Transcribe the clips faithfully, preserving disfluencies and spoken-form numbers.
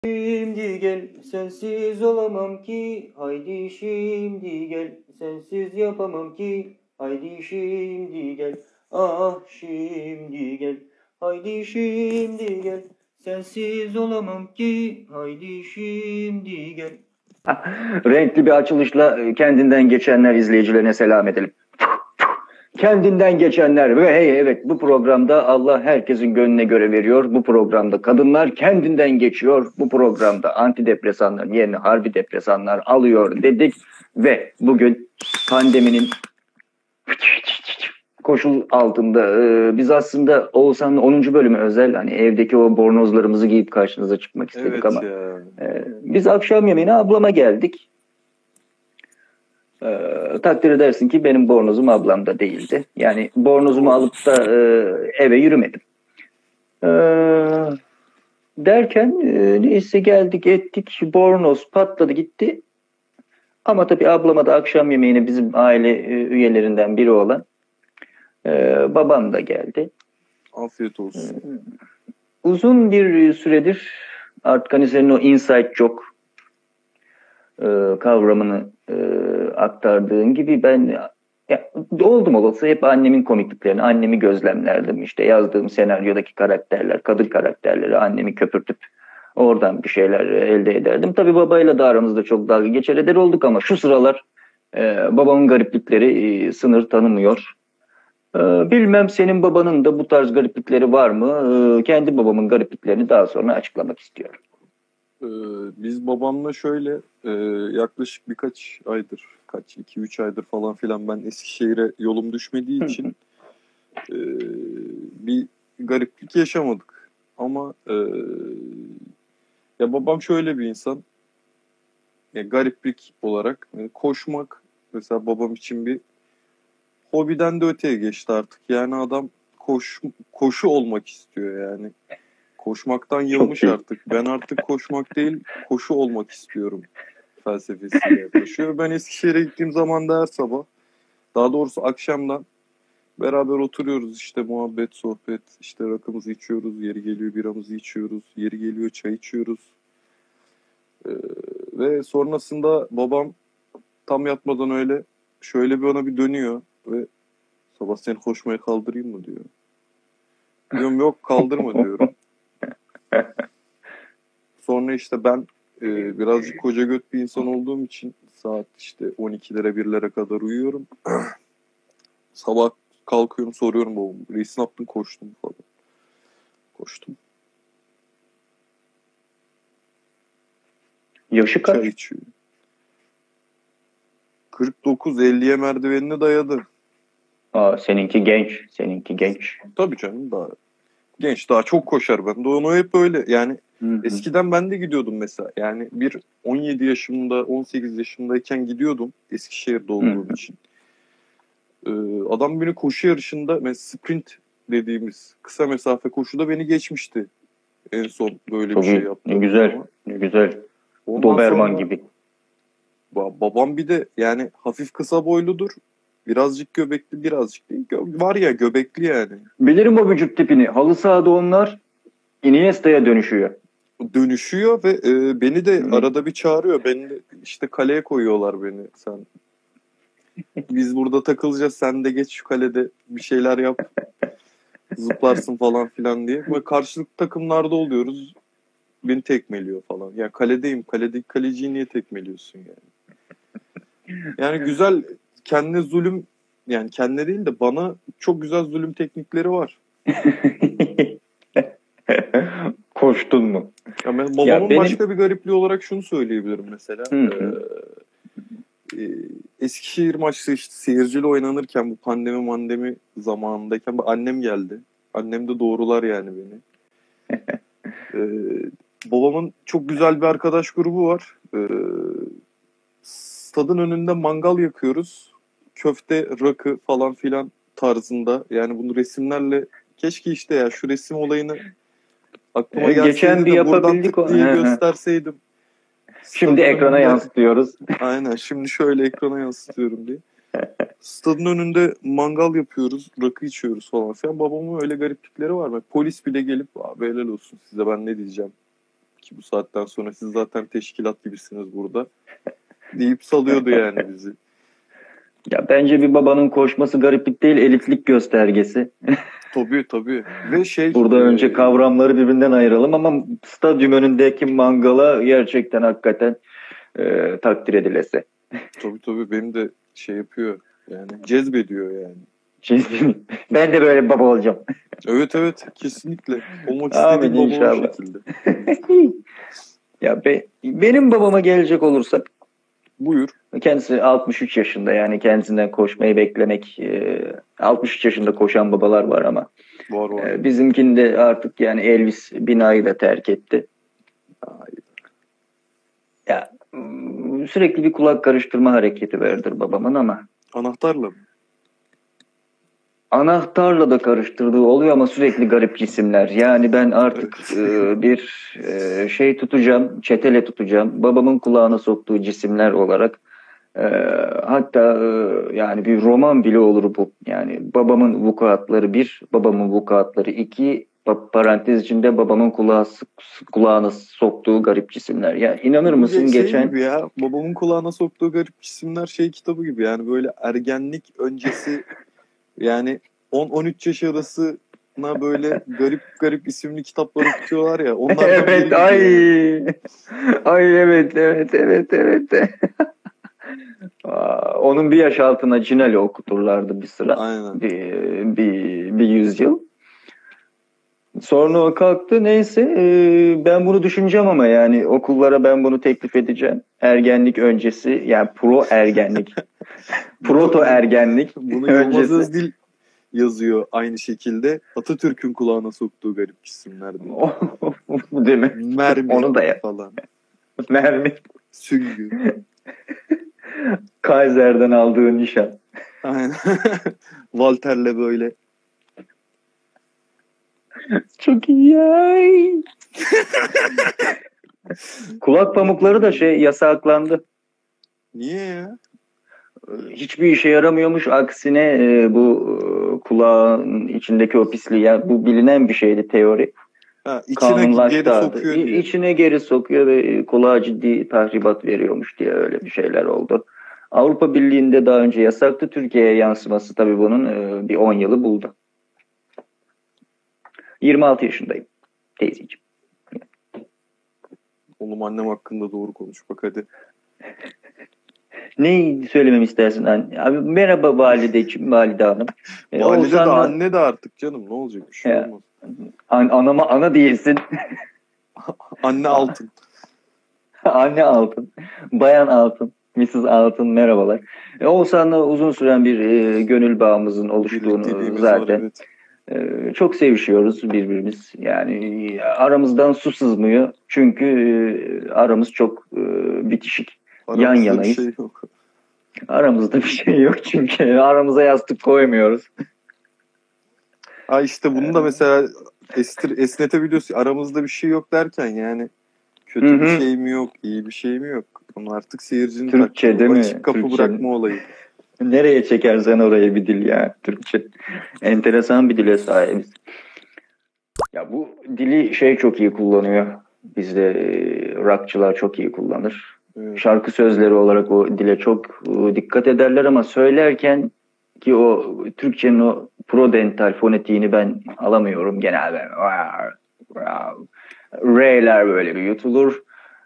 Şimdi gel, sensiz olamam ki. Haydi şimdi gel, sensiz yapamam ki. Haydi şimdi gel, ah şimdi gel. Haydi şimdi gel, sensiz olamam ki. Haydi şimdi gel. Renkli bir açılışla kendinden geçenler izleyicilerine selam edelim. Kendinden geçenler ve hey evet bu programda Allah herkesin gönlüne göre veriyor. Bu programda kadınlar kendinden geçiyor. Bu programda antidepresanların yerine harbi depresanlar alıyor dedik. Ve bugün pandeminin koşul altında e, biz aslında Oğuzhan'ın onuncu bölümü özel hani evdeki o bornozlarımızı giyip karşınıza çıkmak istedik evet ama ya. e, biz akşam yemeğine ablama geldik. Ee, takdir edersin ki benim bornozum ablamda değildi. Yani bornozumu alıp da e, eve yürümedim. Ee, derken e, neyse geldik ettik bornoz patladı gitti. Ama tabii ablama da akşam yemeğine bizim aile e, üyelerinden biri olan e, babam da geldi. Afiyet olsun. Ee, uzun bir süredir artık hani senin o inside joke e, kavramını e, aktardığın gibi ben ya, oldum olası hep annemin komikliklerini, annemi gözlemlerdim. İşte yazdığım senaryodaki karakterler, kadın karakterleri annemi köpürtüp oradan bir şeyler elde ederdim. Tabii babayla da aramızda çok dalga geçer eder olduk ama şu sıralar e, babamın gariplikleri e, sınır tanımıyor. E, bilmem senin babanın da bu tarz gariplikleri var mı? E, kendi babamın garipliklerini daha sonra açıklamak istiyorum. Ee, biz babamla şöyle e, yaklaşık birkaç aydır, kaç iki üç aydır falan filan ben Eskişehir'e yolum düşmediği için e, bir gariplik yaşamadık. Ama e, ya babam şöyle bir insan, ya gariplik olarak yani koşmak mesela babam için bir hobiden de öteye geçti artık. Yani adam koş koşu olmak istiyor yani. Koşmaktan yılmış artık. Ben artık koşmak değil, koşu olmak istiyorum felsefesiyle yaklaşıyor. Ben Eskişehir'e gittiğim zaman da her sabah, daha doğrusu akşamdan beraber oturuyoruz işte muhabbet, sohbet, işte rakımızı içiyoruz, yeri geliyor biramızı içiyoruz, yeri geliyor çay içiyoruz. Ee, ve sonrasında babam tam yatmadan öyle şöyle bir ona bir dönüyor ve sabah seni koşmaya kaldırayım mı diyor. Diyorum yok kaldırma diyorum. Sonra işte ben e, birazcık koca göt bir insan olduğum için saat işte on ikilere birlere kadar uyuyorum. Sabah kalkıyorum soruyorum babam. Reis ne yaptın koştum falan. Koştum. Yaşı kaç? Çay içiyor. kırk dokuz elliye merdivenine dayadı. Aa, seninki genç. Seninki genç. Tabii canım daha genç daha çok koşar ben. De onu hep öyle yani. Hı-hı. Eskiden ben de gidiyordum mesela. Yani bir on yedi yaşımda on sekiz yaşındayken gidiyordum Eskişehir'de olduğum Hı-hı. için. Ee, adam beni koşu yarışında mesela sprint dediğimiz kısa mesafe koşuda beni geçmişti. En son böyle Çok bir şey iyi. yaptı. Ne güzel. Ne güzel. Ondan Doberman sonra, gibi. Babam bir de yani hafif kısa boyludur. Birazcık göbekli, birazcık değil. Gö- var ya göbekli yani. Bilirim o vücut tipini. Halı sahada onlar Iniesta'ya dönüşüyor. Dönüşüyor ve e, beni de Hı. arada bir çağırıyor. Beni de işte kaleye koyuyorlar beni. Sen biz burada takılacağız. Sen de geç şu kalede bir şeyler yap. Zıplarsın falan filan diye. Ve karşılıklı takımlarda oluyoruz. Beni tekmeliyor falan. Ya kaledeyim. Kaledeki kaleciyi niye tekmeliyorsun yani? Yani güzel kendine zulüm yani kendine değil de bana çok güzel zulüm teknikleri var. Koştun mu? Ya ben, babamın ya benim... başka bir garipliği olarak şunu söyleyebilirim mesela. Hı hı. Ee, Eskişehir maçı işte seyirciyle oynanırken bu pandemi mandemi zamanındayken annem geldi. Annem de doğrular yani beni. ee, babamın çok güzel bir arkadaş grubu var. Ee, stadın önünde mangal yakıyoruz. Köfte, rakı falan filan tarzında. Yani bunu resimlerle keşke işte ya şu resim olayını aklıma gelseydi geçen bir de buradan tık diye gösterseydim. Şimdi Stadın ekrana önünde, yansıtıyoruz. Aynen şimdi şöyle ekrana yansıtıyorum diye. Stadın önünde mangal yapıyoruz, rakı içiyoruz falan filan. Babamın öyle gariplikleri var. Polis bile gelip abi helal olsun size ben ne diyeceğim. ki bu saatten sonra siz zaten teşkilat gibisiniz burada deyip salıyordu yani bizi. Ya bence bir babanın koşması gariplik değil, elitlik göstergesi. Tabii tabii. Ve şey... Burada e, önce kavramları birbirinden ayıralım ama stadyum önündeki mangala gerçekten hakikaten e, takdir edilesi. Tabii tabii benim de şey yapıyor yani cezbediyor yani. Çizdim. Ben de böyle baba olacağım. Evet evet kesinlikle. Olmak Amin istediğim baba inşallah. o şekilde. Ya be, benim babama gelecek olursak, buyur. Kendisi altmış üç yaşında, yani kendisinden koşmayı beklemek, e, altmış üç yaşında koşan babalar var ama var, var. E, bizimkinde artık yani Elvis binayı da terk etti. Hayır. Ya sürekli bir kulak karıştırma hareketi vardır babamın ama. Anahtarla mı? Anahtarla da karıştırdığı oluyor ama sürekli garip cisimler. Yani ben artık e, bir e, şey tutacağım, çetele tutacağım. Babamın kulağına soktuğu cisimler olarak. E, hatta e, yani bir roman bile olur bu. Yani babamın vukuatları bir, babamın vukuatları iki, parantez içinde babamın kulağı, kulağına soktuğu garip cisimler. Ya inanır mısın şey geçen... gibi ya, babamın kulağına soktuğu garip cisimler şey kitabı gibi yani, böyle ergenlik öncesi yani on on üç yaş arasına böyle garip garip isimli kitaplar okutuyorlar ya. Onlardan evet ay yani. ay evet evet evet evet. Onun bir yaş altına Cinali okuturlardı bir sıra. Aynen. Bir, bir, bir yüzyıl. Sonra o kalktı. Neyse e, ben bunu düşüneceğim ama yani okullara ben bunu teklif edeceğim. Ergenlik öncesi, yani pro ergenlik. Proto ergenlik bunu öncesi. Yılmaz Özdil yazıyor aynı şekilde. Atatürk'ün kulağına soktuğu garip isimler diyor. Değil mi? Mermi Onu da ya. falan. Mermi. Süngü. Kaiser'den aldığı nişan. Aynen. Walter'le böyle. Çok iyi ya. Kulak pamukları da şey yasaklandı. Niye ya? Hiçbir işe yaramıyormuş. Aksine e, bu e, kulağın içindeki o pisliği, yani bu bilinen bir şeydi, teori. Ha, içine geri sokuyor diye. İçine geri sokuyor ve kulağa ciddi tahribat veriyormuş diye öyle bir şeyler oldu. Avrupa Birliği'nde daha önce yasaktı. Türkiye'ye yansıması tabii bunun e, bir on yılı buldu. yirmi altı yaşındayım teyzeciğim. Oğlum annem hakkında doğru konuş bak hadi. Ne söylememi istersin anne? Abi merhaba valideciğim, valide hanım. E, valide Oğuzhan'la... de anne de artık canım, ne olacak, bir şey ya, olmaz. An anama ana değilsin. Anne Altın. Anne Altın. Bayan Altın. missus Altın merhabalar. E, Oğuzhan'la uzun süren bir e, gönül bağımızın oluştuğunu zaten. Var, evet. e, çok sevişiyoruz birbirimiz. Yani aramızdan su sızmıyor. Çünkü e, aramız çok e, bitişik. Aramızda yan yanayız. Bir şey yok. Aramızda bir şey yok çünkü aramıza yastık koymuyoruz. Ha işte bunu da mesela estir, esnetebiliyorsun. Aramızda bir şey yok derken yani kötü Hı-hı. bir şey mi yok, iyi bir şey mi yok? Onu artık seyircinin Türkçe değil mi? Açık kapı Türkçe. Bırakma olayı. Nereye çekersen oraya bir dil ya, Türkçe. Enteresan bir dile sahibiz. Ya bu dili şey çok iyi kullanıyor. Bizde e, rockçılar çok iyi kullanır. Evet. Şarkı sözleri olarak o dile çok e, dikkat ederler ama söylerken ki o Türkçenin o prodental fonetiğini ben alamıyorum genelde. R'ler böyle bir yutulur.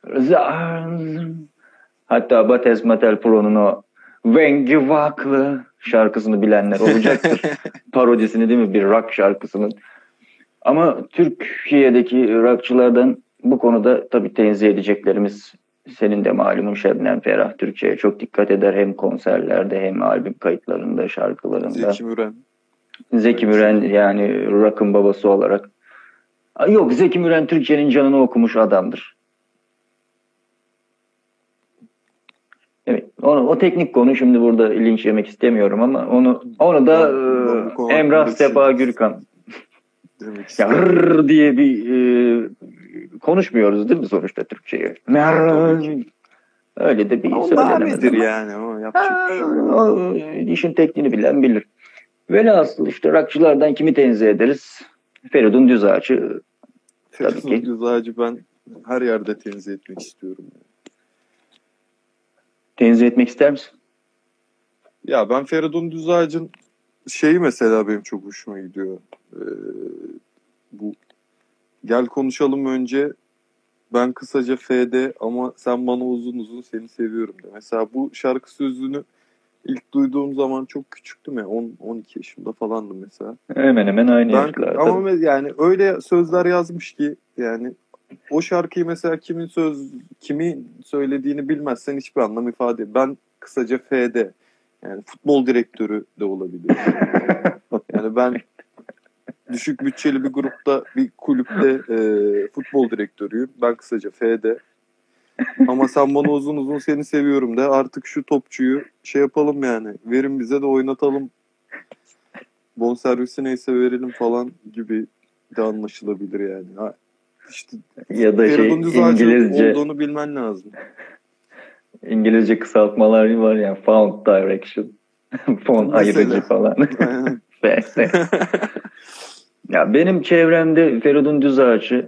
Hatta Bates Matel Pro'nun o Vengi Vaklı şarkısını bilenler olacaktır. Parodisini değil mi? Bir rock şarkısının. Ama Türkiye'deki rockçılardan bu konuda tabii tenzih edeceklerimiz, senin de malumun Şebnem Ferah Türkçe'ye çok dikkat eder. Hem konserlerde hem albüm kayıtlarında, şarkılarında. Zeki Müren. Zeki Müren yani rock'ın babası olarak. Yok, Zeki Müren Türkçe'nin canını okumuş adamdır. Evet, onu, o teknik konu, şimdi burada linç yemek istemiyorum ama onu onu da e, Emrah Sefa Gürkan. Ya hırr diye bir e, konuşmuyoruz değil mi sonuçta Türkçe'yi? Öyle de bir söylenemez ama. Yani o yapacak bir şey. O, işin tekniğini bilen bilir. Velhasıl işte rockçılardan kimi tenzih ederiz? Feridun Düzağaç'ı tabii ki. Feridun Düzağaç'ı ben Her yerde tenzih etmek istiyorum. Tenzih etmek ister misin? Ya ben Feridun Düzağaç'ın şeyi mesela benim çok hoşuma gidiyor. Ee, bu gel konuşalım önce ben kısaca F D ama sen bana uzun uzun seni seviyorum de. Mesela bu şarkı sözünü ilk duyduğum zaman çok küçüktüm ya. on on iki yaşımda falandım mesela. Hemen hemen aynı Ben, yaşlarda. ama yani öyle sözler yazmış ki yani o şarkıyı mesela kimin söz kimin söylediğini bilmezsen hiçbir anlam ifade ediyor. Ben kısaca F D yani futbol direktörü de olabilir. Yani ben düşük bütçeli bir grupta bir kulüpte e, futbol direktörüyüm. Ben kısaca F D. Ama sen bana uzun uzun seni seviyorum de. Artık şu topçuyu şey yapalım yani. Verin bize de oynatalım. Bonservisi neyse verelim falan gibi de anlaşılabilir yani. Ha, işte ya da şey İngilizce olduğunu bilmen lazım. İngilizce kısaltmalar var ya, found direction, fon ayırıcı falan. Ya benim çevremde Feridun Düzağaç'ı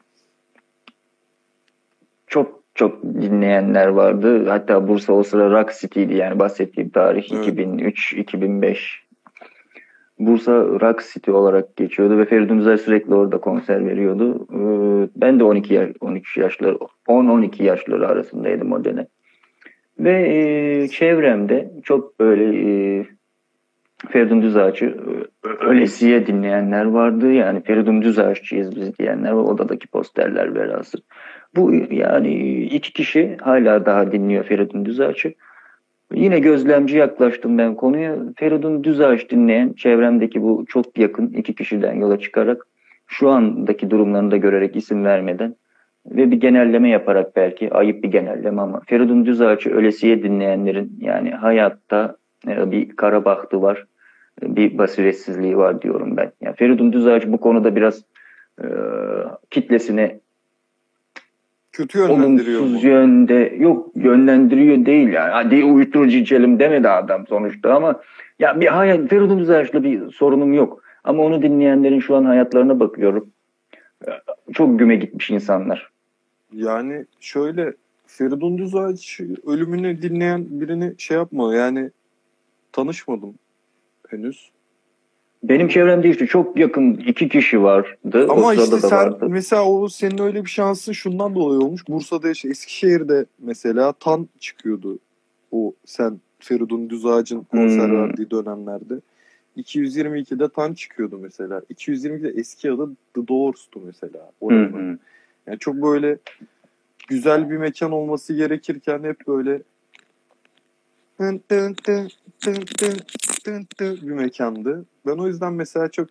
çok çok dinleyenler vardı. Hatta Bursa o sıra Rock City'ydi yani bahsettiğim tarih evet. iki bin üç iki bin beş. Bursa Rock City olarak geçiyordu ve Feridun Düzağaç sürekli orada konser veriyordu. Ben de on iki yaş, on üç yaşları, on on iki yaşları arasındaydım o dönem. Ve e, çevremde çok böyle e, Feridun Düzağaç'ı ölesiye dinleyenler vardı. Yani Feridun Düzağaç'çıyız biz diyenler var. Odadaki posterler velhasıl. Bu yani iki kişi hala daha dinliyor Feridun Düzağaç'ı. Yine gözlemci yaklaştım ben konuya. Feridun Düzağaç dinleyen çevremdeki bu çok yakın iki kişiden yola çıkarak şu andaki durumlarını da görerek isim vermeden ve bir genelleme yaparak, belki ayıp bir genelleme ama Feridun Düzağaç'ı ölesiye dinleyenlerin yani hayatta bir kara bahtı var, bir basiretsizliği var diyorum ben. Yani Feridun Düzağaç bu konuda biraz e, kitlesine kötü yönlendiriyor olumsuz mu? Yönde yok, yönlendiriyor değil yani. Hadi uyuşturucu içelim demedi adam sonuçta ama ya bir hayat, Feridun Düzağaç'la bir sorunum yok. Ama onu dinleyenlerin şu an hayatlarına bakıyorum. Çok güme gitmiş insanlar. Yani şöyle, Feridun Düzağaç ölümünü dinleyen birini şey yapma yani, tanışmadım henüz. Benim çevremde işte çok yakın iki kişi vardı. Ama o işte sen vardı. mesela o senin öyle bir şansın şundan dolayı olmuş. Bursa'da işte Eskişehir'de mesela Tan çıkıyordu. O sen Feridun Düzağaç'ın konser hmm. verdiği dönemlerde. iki yüz yirmi ikide Tan çıkıyordu mesela. iki yüz yirmi ikide eski adı The Doors'tu mesela. Hmm. Yani çok böyle güzel bir mekan olması gerekirken hep böyle tın tın tın tın tın tın tın bir mekandı. Ben o yüzden mesela çok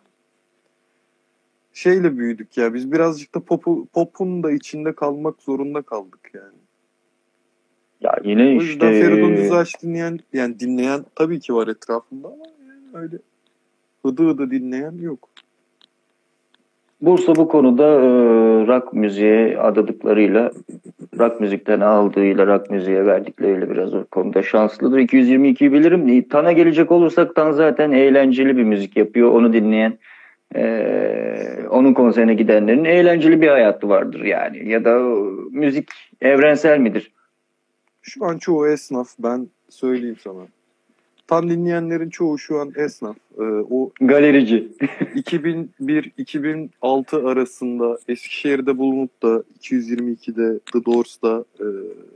şeyle büyüdük ya. Biz birazcık da popu, popun da içinde kalmak zorunda kaldık yani. Ya yine o işte. yüzden Feridun Düzağaç dinleyen, yani dinleyen tabii ki var etrafında ama yani öyle hıdı hıdı dinleyen yok. Bursa bu konuda e, rock müziğe adadıklarıyla, rock müzikten aldığıyla rock müziğe verdikleriyle biraz o konuda şanslıdır. iki yüz yirmi ikiyi bilirim. Tan'a gelecek olursak Tan zaten eğlenceli bir müzik yapıyor. Onu dinleyen, e, onun konserine gidenlerin eğlenceli bir hayatı vardır yani. Ya da müzik evrensel midir? Şu an çoğu esnaf, ben söyleyeyim sana. Tan dinleyenlerin çoğu şu an esnaf. Ee, o galerici. iki bin bir iki bin altı arasında Eskişehir'de bulunup da iki yüz yirmi ikide The Doors'da e,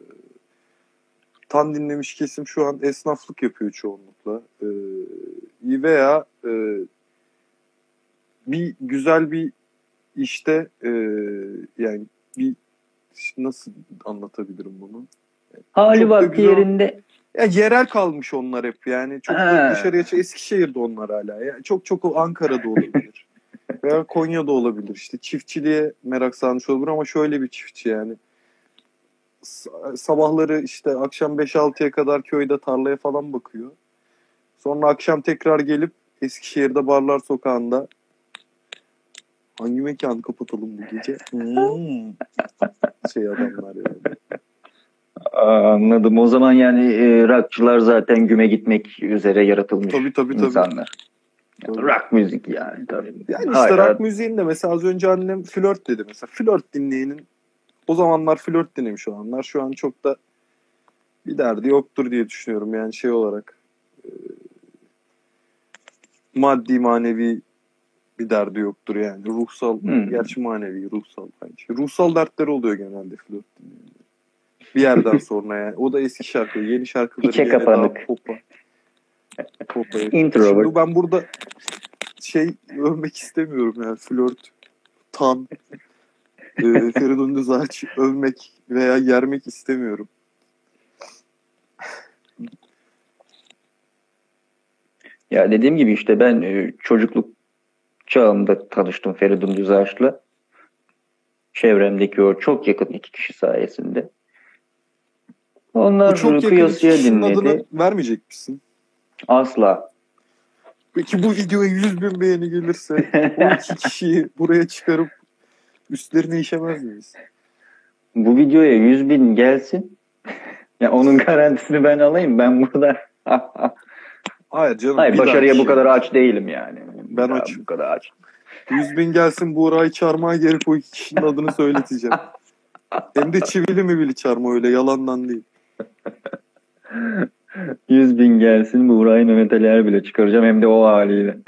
Tan dinlemiş kesim şu an esnaflık yapıyor çoğunlukla. E, veya e, bir güzel bir işte e, yani bir nasıl anlatabilirim bunu? Hali çok vakti yerinde. Ya yerel kalmış onlar hep yani. Çok da dışarıya, Eskişehir'de onlar hala. Yani çok çok o Ankara'da olabilir. Veya Konya'da olabilir. İşte çiftçiliğe merak sarmış olabilir ama şöyle bir çiftçi yani. Sabahları işte akşam beş altıya kadar köyde tarlaya falan bakıyor. Sonra akşam tekrar gelip Eskişehir'de Barlar Sokağı'nda hangi mekanı kapatalım bu gece? Hmm. Şey adamlar yani. Anladım. O zaman yani e, rockçılar zaten güme gitmek üzere yaratılmış tabii, tabii, insanlar. Tabii. Yani rock müzik yani tabii. Yani işte Hala... rock müziğin de mesela az önce annem flört dedi mesela. Flört dinleyenin O zamanlar flört denemiş olanlar şu an çok da bir derdi yoktur diye düşünüyorum. Yani şey olarak e, maddi manevi bir derdi yoktur yani. Ruhsal, Hmm. gerçi manevi, ruhsal bence. Ruhsal dertleri oluyor genelde flört dinleyenlerin. Bir yerden sonra yani. O da eski şarkı. Yeni şarkıları İçe gene daha kapanık. popa. Popa. Introvert. Şimdi ben burada şey övmek istemiyorum yani. Flört, tan, e, Feridun Düzağaç övmek veya yermek istemiyorum. Ya dediğim gibi işte ben e, çocukluk çağımda tanıştım Feridun Düzağaç'la. Çevremdeki o çok yakın iki kişi sayesinde. Bu Onlar çok yakın iki kıyasıya kişinin dinledi. adını vermeyecek misin? Asla. Peki bu videoya yüz bin beğeni gelirse o iki kişiyi buraya çıkarıp üstlerine işemez miyiz? Bu videoya yüz bin gelsin. Ya onun garantisini ben alayım. Ben burada Hayır canım. Hayır, bir başarıya dahaki bu kadar şey. aç değilim yani. Ben Daha açım. Bu kadar aç. yüz bin gelsin Buğra'yı çarmıha gerip o iki kişinin adını söyleteceğim. Hem de çivili mi bili çarmıha öyle yalandan değil. yüz bin gelsin, Buğra'yı Mehmet Ali Erbil'e çıkaracağım hem de o haliyle.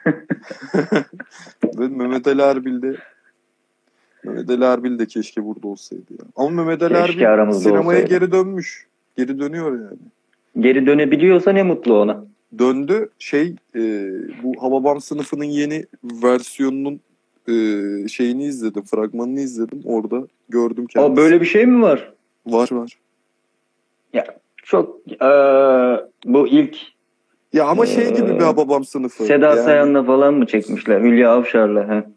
Ve Mehmet Ali Erbil de Mehmet Ali Erbil de keşke burada olsaydı ya. Ama Mehmet Ali Keşke Erbil aramızda sinemaya olsaydı. geri dönmüş. Geri dönüyor yani. Geri dönebiliyorsa ne mutlu ona. Döndü şey e, bu Hababam Sınıfı'nın yeni versiyonunun e, şeyini izledim. Fragmanını izledim. Orada gördüm kendisi. Aa, böyle bir şey mi var? Var var. Ya çok eee, bu ilk Ya ama şey gibi bir Ee, Hababam Sınıfı. Seda yani, Sayan'la falan mı çekmişler? Hülya Avşar'la. He.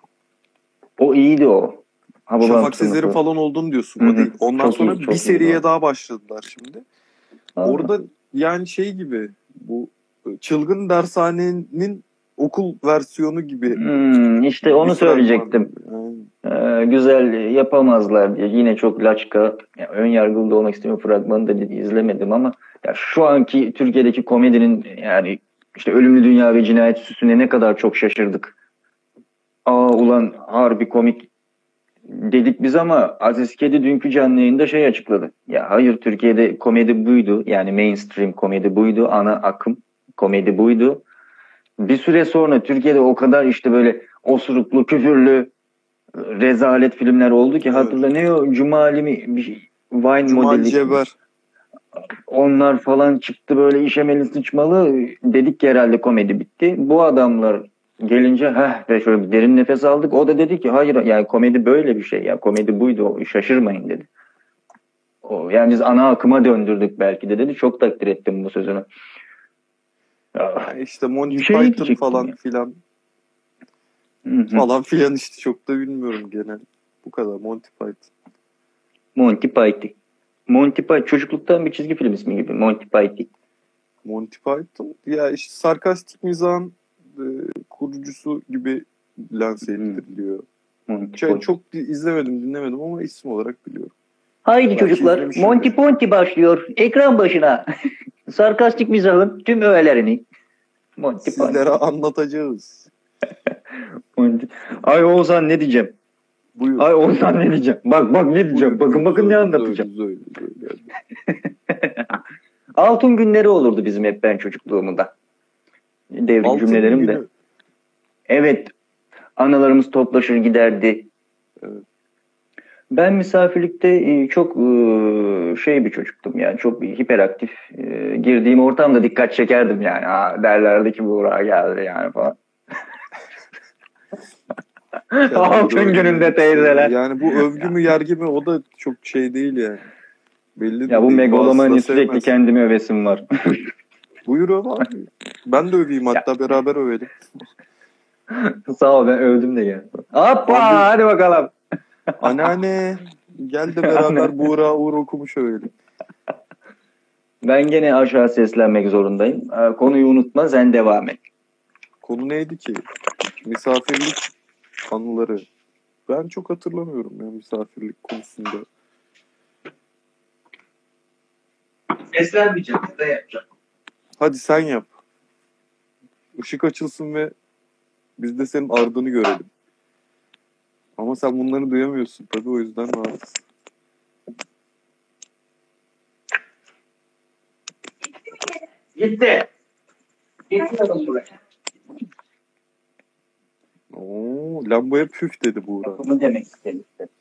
O iyiydi o. Hababam Şafak Sınıfı. Sezer'in falan olduğunu diyorsun. Hı O hı. değil. Ondan Çok sonra iyi, çok bir seriye iyiydi o. daha başladılar şimdi. Aa. Orada yani şey gibi bu Çılgın Dershane'nin okul versiyonu gibi. Hmm, işte bir onu fragman. söyleyecektim. Yani, Ee, güzel yapamazlar diye. Yine çok laçka. Ya, ön yargılı da olmak istemiyorum. Fragmanı da izlemedim ama ya şu anki Türkiye'deki komedinin yani işte Ölümlü Dünya ve Cinayet Süsü'ne ne kadar çok şaşırdık. Aa ulan harbi komik dedik biz ama Aziz Kedi dünkü canlı yayında şey açıkladı. Ya hayır, Türkiye'de komedi buydu. Yani mainstream komedi buydu. Ana akım komedi buydu. Bir süre sonra Türkiye'de o kadar işte böyle osuruklu, küfürlü, rezalet filmler oldu ki evet. hatırla ne o Cumali mi bir şey, Vine Cumali modeli. Ceber. Onlar falan çıktı böyle işemeli sıçmalı. Dedik ki herhalde komedi bitti. Bu adamlar gelince heh ve şöyle bir derin nefes aldık. O da dedi ki hayır yani komedi böyle bir şey ya. Komedi buydu, o şaşırmayın dedi. O, yani biz ana akıma döndürdük belki de dedi. Çok takdir ettim bu sözünü. Yani işte Monty Şey Python diyecektim falan ya. filan. Hı hı. Falan filan işte çok da bilmiyorum genel. Bu kadar Monty Python. Monty Python. Monty Python çocukluktan bir çizgi film ismi gibi. Monty Python. Monty Python ya işte sarkastik mizahın e, kurucusu gibi lanse ediliyor. Monty Şey, Python. çok izlemedim dinlemedim ama isim olarak biliyorum. Haydi Belki çocuklar, izlemişimdir. Monty Python başlıyor. Ekran başına. Sarkastik mizahın tüm öğelerini. Monty Python. Sizlere anlatacağız. Monty. Ay Oğuzhan ne diyeceğim? Buyur. Ay Oğuzhan ne diyeceğim? Bak bak ne diyeceğim? Buyur, bakın buyur, bakın söyle, ne anlatacağım. Söyle, söyle, söyle. Altın günleri olurdu bizim hep ben çocukluğumda. Devrik Altın cümlelerim de. günü. Evet. Analarımız toplaşır giderdi. Evet. Ben misafirlikte e, çok e, şey bir çocuktum yani çok hiperaktif. E, Girdiğim ortamda dikkat çekerdim yani. Ha, derlerdi ki Buğra geldi yani falan. Altın gününde teyzeler. Yani bu övgü mü yergi mi o da çok şey değil yani. Belli Ya bu değil. megalomani Bazısı da sürekli sevmez. kendime övesim var. Buyur öv abi. Ben de öveyim hatta beraber övelim. Sağ ol, ben övdüm de ya. Hoppa Abi- hadi bakalım. Anneanne gel de beraber Buğra Uğur okumuş övelim. Ben gene aşağı seslenmek zorundayım. Ee, Konuyu unutma, sen devam et. Konu neydi ki? Misafirlik anıları. Ben çok hatırlamıyorum ya misafirlik konusunda. Seslenmeyeceğim, ne yapacağım? Hadi sen yap. Işık açılsın ve biz de senin ardını görelim. Ama sen bunları duyamıyorsun tabii o yüzden rahatsız. Gitti. Gitti adam buraya. Oo, lambaya püf dedi Buğra. Bunu demek istedim.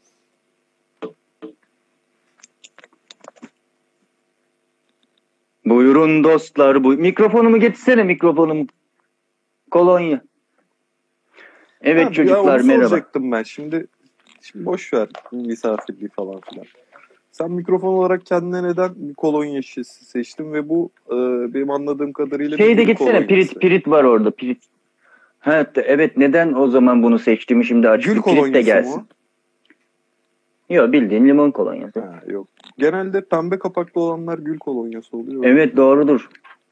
Buyurun dostlar. Bu mikrofonumu getirsene mikrofonumu. Kolonya. Evet Ha, çocuklar ya onu merhaba. soracaktım ben. Şimdi şimdi boş ver misafirliği falan filan. Sen mikrofon olarak kendine neden bir kolonya şişesi seçtin ve bu e, benim anladığım kadarıyla Şeyi de bir gül gitsene kolonyası. pirit pirit var orada pirit. Ha, evet neden o zaman bunu seçtiğimi şimdi açıklayayım. Gül Pirit de kolonyası gelsin. mı? Yok bildiğin limon kolonyası. Ha, yok. Genelde pembe kapaklı olanlar gül kolonyası oluyor. Evet doğrudur.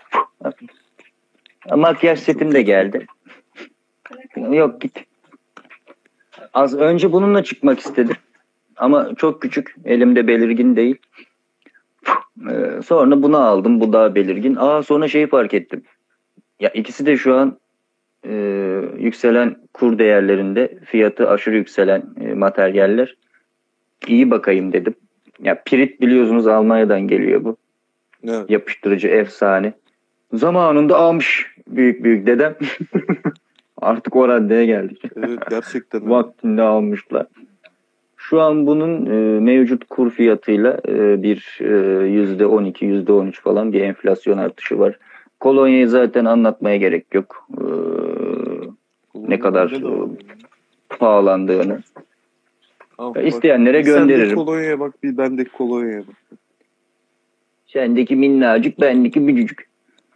Makyaj Çok setim de kötü. geldi. Yok git. Az önce bununla çıkmak istedim. Ama çok küçük. Elimde belirgin değil. Ee, sonra bunu aldım. Bu daha belirgin. Aa sonra şeyi fark ettim. Ya ikisi de şu an e, yükselen kur değerlerinde fiyatı aşırı yükselen e, materyaller. İyi bakayım dedim. Ya pirit biliyorsunuz Almanya'dan geliyor bu. Evet. Yapıştırıcı efsane. Zamanında almış büyük büyük dedem. Artık o raddeye geldik. Evet gerçekten öyle. Vaktinde almışlar. Şu an bunun e, mevcut kur fiyatıyla e, bir e, yüzde on iki, yüzde on üç falan bir enflasyon artışı var. Kolonyayı zaten anlatmaya gerek yok. E, ne kadar Bende de e, var. pahalandığını. Al, Ya bak, isteyenlere bir sendeki gönderirim. kolonyaya bak, bir bendeki kolonyaya bak. Sendeki minnacık, bendeki bücücük.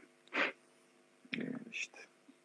İşte.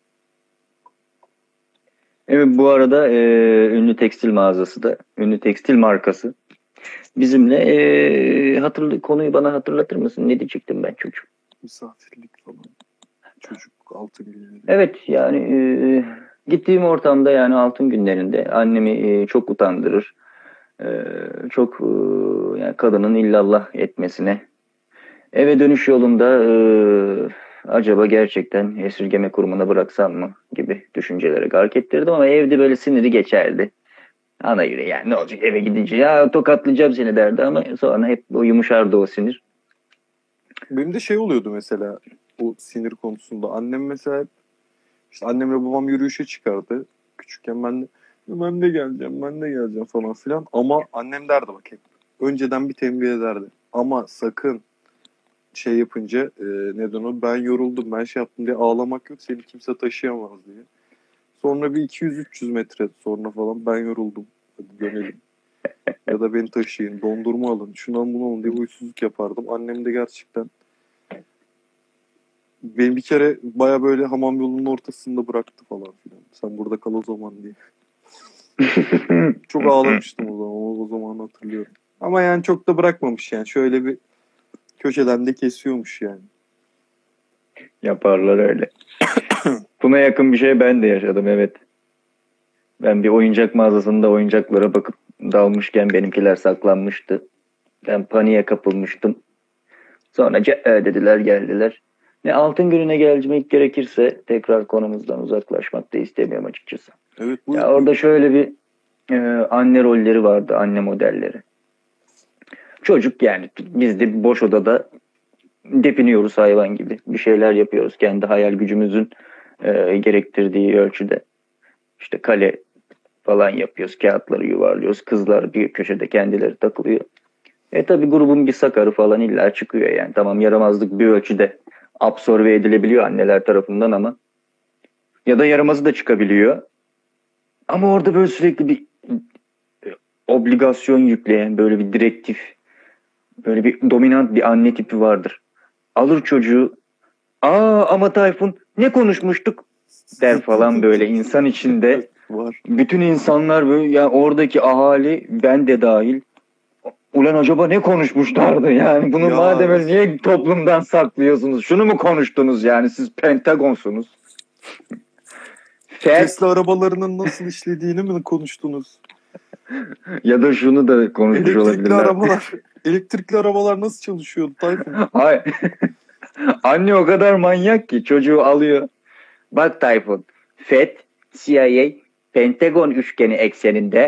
Evet bu arada e, ünlü tekstil mağazası da, ünlü tekstil markası bizimle e, hatırlı, konuyu bana hatırlatır mısın? Ne diyecektim ben çocuk? Misafirlik falan. Çocuk altın günleri. Evet yani e, gittiğim ortamda yani altın günlerinde annemi e, çok utandırır. E, çok e, yani kadının illallah etmesine. Eve dönüş yolunda e, acaba gerçekten esirgeme kurumuna bıraksam mı gibi düşüncelere gark ettirdim ama evde böyle siniri geçerdi. Ana yüreği yani ne olacak eve gidince ya tokatlayacağım seni derdi ama sonra hep o yumuşardı o sinir. Benim de şey oluyordu mesela bu sinir konusunda. Annem mesela işte annemle babam yürüyüşe çıkardı. Küçükken ben de ben de geleceğim, ben de geleceğim falan filan. Ama annem derdi bak hep. Önceden bir tembih ederdi. Ama sakın şey yapınca e, neden o ben yoruldum, ben şey yaptım diye ağlamak yok. Seni kimse taşıyamaz diye. Sonra bir iki yüz üç yüz metre sonra falan ben yoruldum. Hadi dönelim. Ya da beni taşıyın, dondurma alın, şundan bunu alın diye huysuzluk yapardım. Annem de gerçekten beni bir kere baya böyle hamam yolunun ortasında bıraktı falan filan. Sen burada kal o zaman diye. Çok ağlamıştım o zaman. O, o zaman hatırlıyorum. Ama yani çok da bırakmamış yani. Şöyle bir köşeden de kesiyormuş yani. Yaparlar öyle. Buna yakın bir şey ben de yaşadım evet. Ben bir oyuncak mağazasında oyuncaklara bakıp dalmışken benimkiler saklanmıştı. Ben paniğe kapılmıştım. Sonra ce dediler geldiler. Ne altın gününe gelmek gerekirse tekrar konumuzdan uzaklaşmak da istemiyorum açıkçası. Evet bu Ya orada şöyle bir e, anne rolleri vardı, anne modelleri. Çocuk yani biz de boş odada depiniyoruz hayvan gibi. Bir şeyler yapıyoruz kendi hayal gücümüzün e, gerektirdiği ölçüde. İşte kale falan yapıyoruz, kağıtları yuvarlıyoruz. Kızlar bir köşede kendileri takılıyor. E tabi grubun bir sakarı falan illa çıkıyor yani. Tamam yaramazlık bir ölçüde absorbe edilebiliyor anneler tarafından ama ya da yaramazı da çıkabiliyor. Ama orada böyle sürekli bir obligasyon yükleyen böyle bir direktif, böyle bir dominant bir anne tipi vardır. Alır çocuğu, aa ama Tayfun ne konuşmuştuk der falan böyle insan içinde. var. Bütün insanlar böyle yani oradaki ahali ben de dahil. Ulan acaba ne konuşmuşlardı yani bunu Ya. madem öyle niye toplumdan saklıyorsunuz? Şunu mu konuştunuz yani siz Pentagonsunuz? Tesla arabalarının nasıl işlediğini mi konuştunuz? Ya da şunu da konuşmuş Elektrikli olabilirler. arabalar, elektrikli arabalar nasıl çalışıyordu Tayfun? Hayır. Anne o kadar manyak ki çocuğu alıyor. Bak Tayfun, F E D, C I A, Pentagon üçgeni ekseninde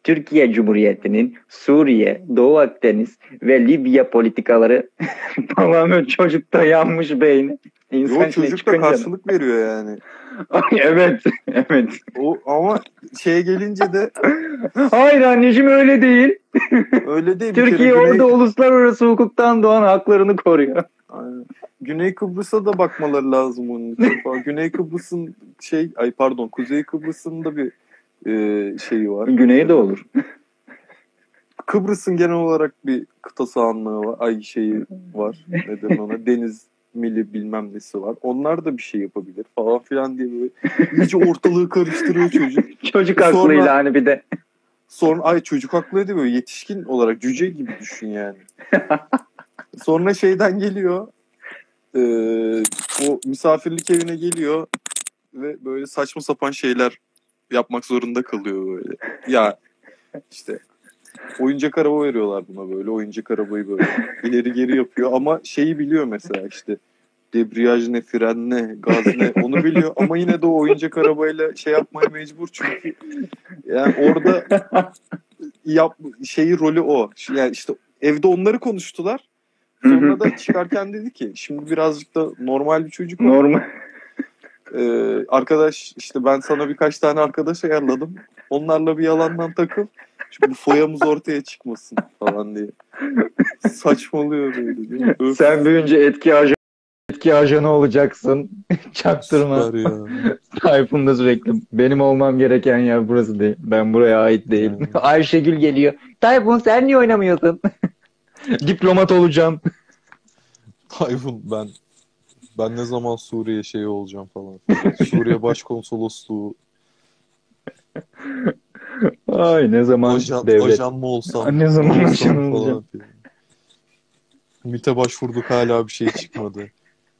Türkiye Cumhuriyeti'nin Suriye, Doğu Akdeniz ve Libya politikaları tamamen çocukta yanmış beyni. İnsan Yo, içine çocuk da çıkınca- karşılık veriyor yani. Ay, evet, evet. O ama şeye gelince de Hayır anneciğim öyle değil. öyle değil. Bir kere Türkiye Güney, orada uluslararası hukuktan doğan haklarını koruyor. Aynen. Güney Kıbrıs'a da bakmaları lazım onun için falan. Güney Kıbrıs'ın şey ay pardon Kuzey Kıbrıs'ın da bir e, şeyi var. Güneyde olur. Kıbrıs'ın genel olarak bir kıta sahanlığı var. Ay şeyi var. Neden ona? Deniz mili bilmem nesi var. Onlar da bir şey yapabilir falan filan diye böyle iyice ortalığı karıştırıyor çocuk. Çocuk Sonra- aklıyla hani bir de. Sonra ay çocuk haklıydı böyle yetişkin olarak cüce gibi düşün yani. Sonra şeyden geliyor. E, o misafirlik evine geliyor ve böyle saçma sapan şeyler yapmak zorunda kalıyor böyle. Ya işte oyuncak araba veriyorlar buna böyle. Oyuncak arabayı böyle ileri geri yapıyor ama şeyi biliyor mesela işte debriyaj ne, fren ne, gaz ne onu biliyor ama yine de o oyuncak arabayla şey yapmaya mecbur çünkü yani orada yap şeyi rolü o. Yani işte evde onları konuştular. Sonra da çıkarken dedi ki şimdi birazcık da normal bir çocuk ol. Normal. Ee, arkadaş işte ben sana birkaç tane arkadaş ayarladım. Onlarla bir yalandan takıl. Çünkü bu foyamız ortaya çıkmasın falan diye. Saçmalıyor böyle değil mi? Öf, Sen büyüyünce etki ajanı, etki ajanı olacaksın. Çaktırma. süper ya. Tayfun'da sürekli benim olmam gereken yer burası değil. Ben buraya ait değilim. Hmm. Ayşegül geliyor. Tayfun sen niye oynamıyorsun? Diplomat olacağım. Tayfun ben ben ne zaman Suriye şeyi olacağım falan. Suriye Başkonsolosluğu Ay ne zaman ajan, devlet. ajan mı olsam? Ne zaman olsam ajan falan olacağım? filan. MİT'e başvurduk hala bir şey çıkmadı.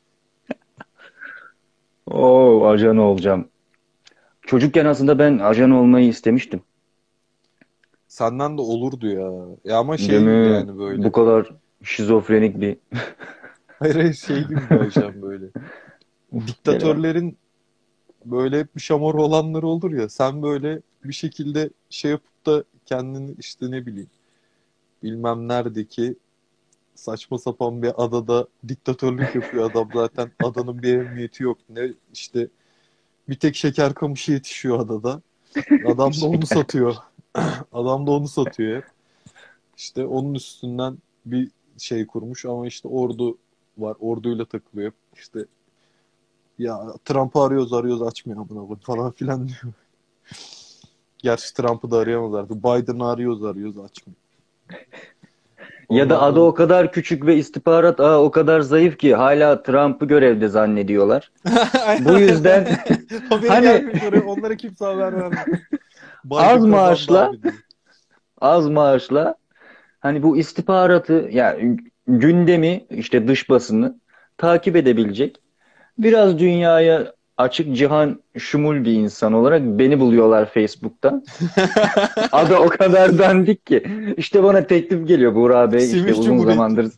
Oo ajan olacağım. Çocukken aslında ben ajan olmayı istemiştim. Senden de olurdu ya. Ya ama şey Değil gibi mi? yani böyle. Bu kadar şizofrenik bir Hayır hayır şey gibi bir ajan böyle. Diktatörlerin böyle hep bir şamar olanları olur ya. Sen böyle bir şekilde şey yapıp da kendini işte ne bileyim bilmem neredeki saçma sapan bir adada diktatörlük yapıyor adam zaten. Adanın bir emniyeti yok. Ne işte bir tek şeker kamışı yetişiyor adada. Adam da onu satıyor. Adam da onu satıyor hep. İşte onun üstünden bir şey kurmuş ama işte ordu var. Orduyla takılıyor. İşte ya Trump'ı arıyoruz arıyoruz açmıyor amına koyayım falan filan diyor. Gerçi Trump'ı da arayamazlardı. Biden'ı arıyoruz arıyoruz açmıyor. Ya da Ondan adı sonra- o kadar küçük ve istihbarat ağı o kadar zayıf ki hala Trump'ı görevde zannediyorlar. Bu yüzden haberi hani- gelmiş oraya. Onlara kimse haber vermiyor. Biden Az kazandı maaşla- abi diye. az maaşla hani bu istihbaratı yani gündemi işte dış basını takip edebilecek biraz dünyaya açık cihan şumul bir insan olarak beni buluyorlar Facebook'ta. Adı o kadar dandik ki. İşte bana teklif geliyor Buğra Bey işte Sivil uzun Cumhuriyeti. zamandır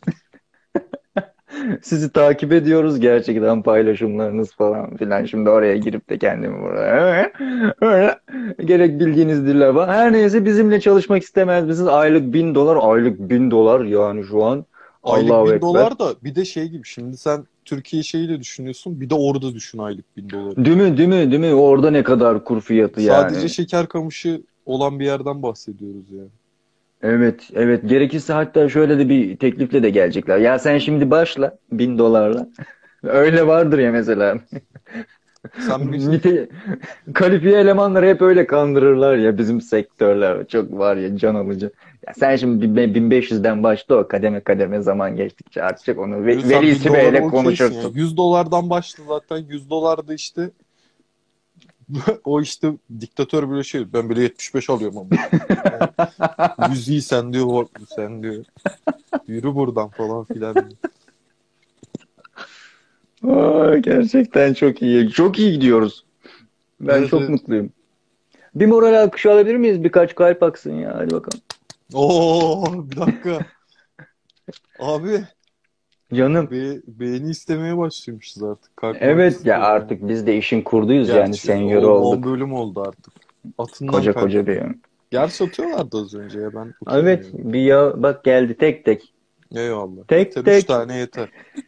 sizi takip ediyoruz gerçekten paylaşımlarınız falan filan. Şimdi oraya girip de kendimi burada öyle gerek bildiğiniz diller var. Her neyse bizimle çalışmak istemez misiniz? Aylık bin dolar, aylık bin dolar yani şu an. Aylık Allahu bin Ekber. dolar da bir de şey gibi şimdi sen Türkiye şeyiyle düşünüyorsun bir de orada düşün aylık bin doları. Değil mi, değil mi, değil mi? Orada ne kadar kur fiyatı yani. Sadece şeker kamışı olan bir yerden bahsediyoruz yani. Evet, evet. Gerekirse hatta şöyle de bir teklifle de gelecekler. Ya sen şimdi başla bin dolarla. Öyle vardır ya mesela. Sen bir Nite, kalifiye elemanları hep öyle kandırırlar ya bizim sektörler. Çok var ya can alıcı. Ya sen şimdi bir bin beş yüzden başla o kademe kademe zaman geçtikçe artacak onu. Ve, sen Veli bin Sibel'le dolara okeysin konuşursun. ya. yüz dolardan başla zaten yüz dolar da işte o işte diktatör böyle şey ben böyle yetmiş beş alıyorum ama. Yani, yüz iyi sen diyor o- sen diyor. Yürü buradan falan filan. Aa, gerçekten çok iyi. Çok iyi gidiyoruz. Ben Evet, çok evet. mutluyum. Bir moral alkışı alabilir miyiz? Birkaç kalp aksın ya. Hadi bakalım. Oo bir dakika. Abi Canım. be- beğeni istemeye başlamışız artık. Kalp Evet mark ya istiyor yani. artık biz de işin kurduyuz yani Gerçi senyörü on- on olduk. bölüm oldu artık. Atından Koca kalp. koca bir Gerçi atıyorlardı az önce ya ben Evet, okuyayım. bir ya bak geldi tek tek. Eyvallah. Tek Yeter. Üç tek. tane yeter.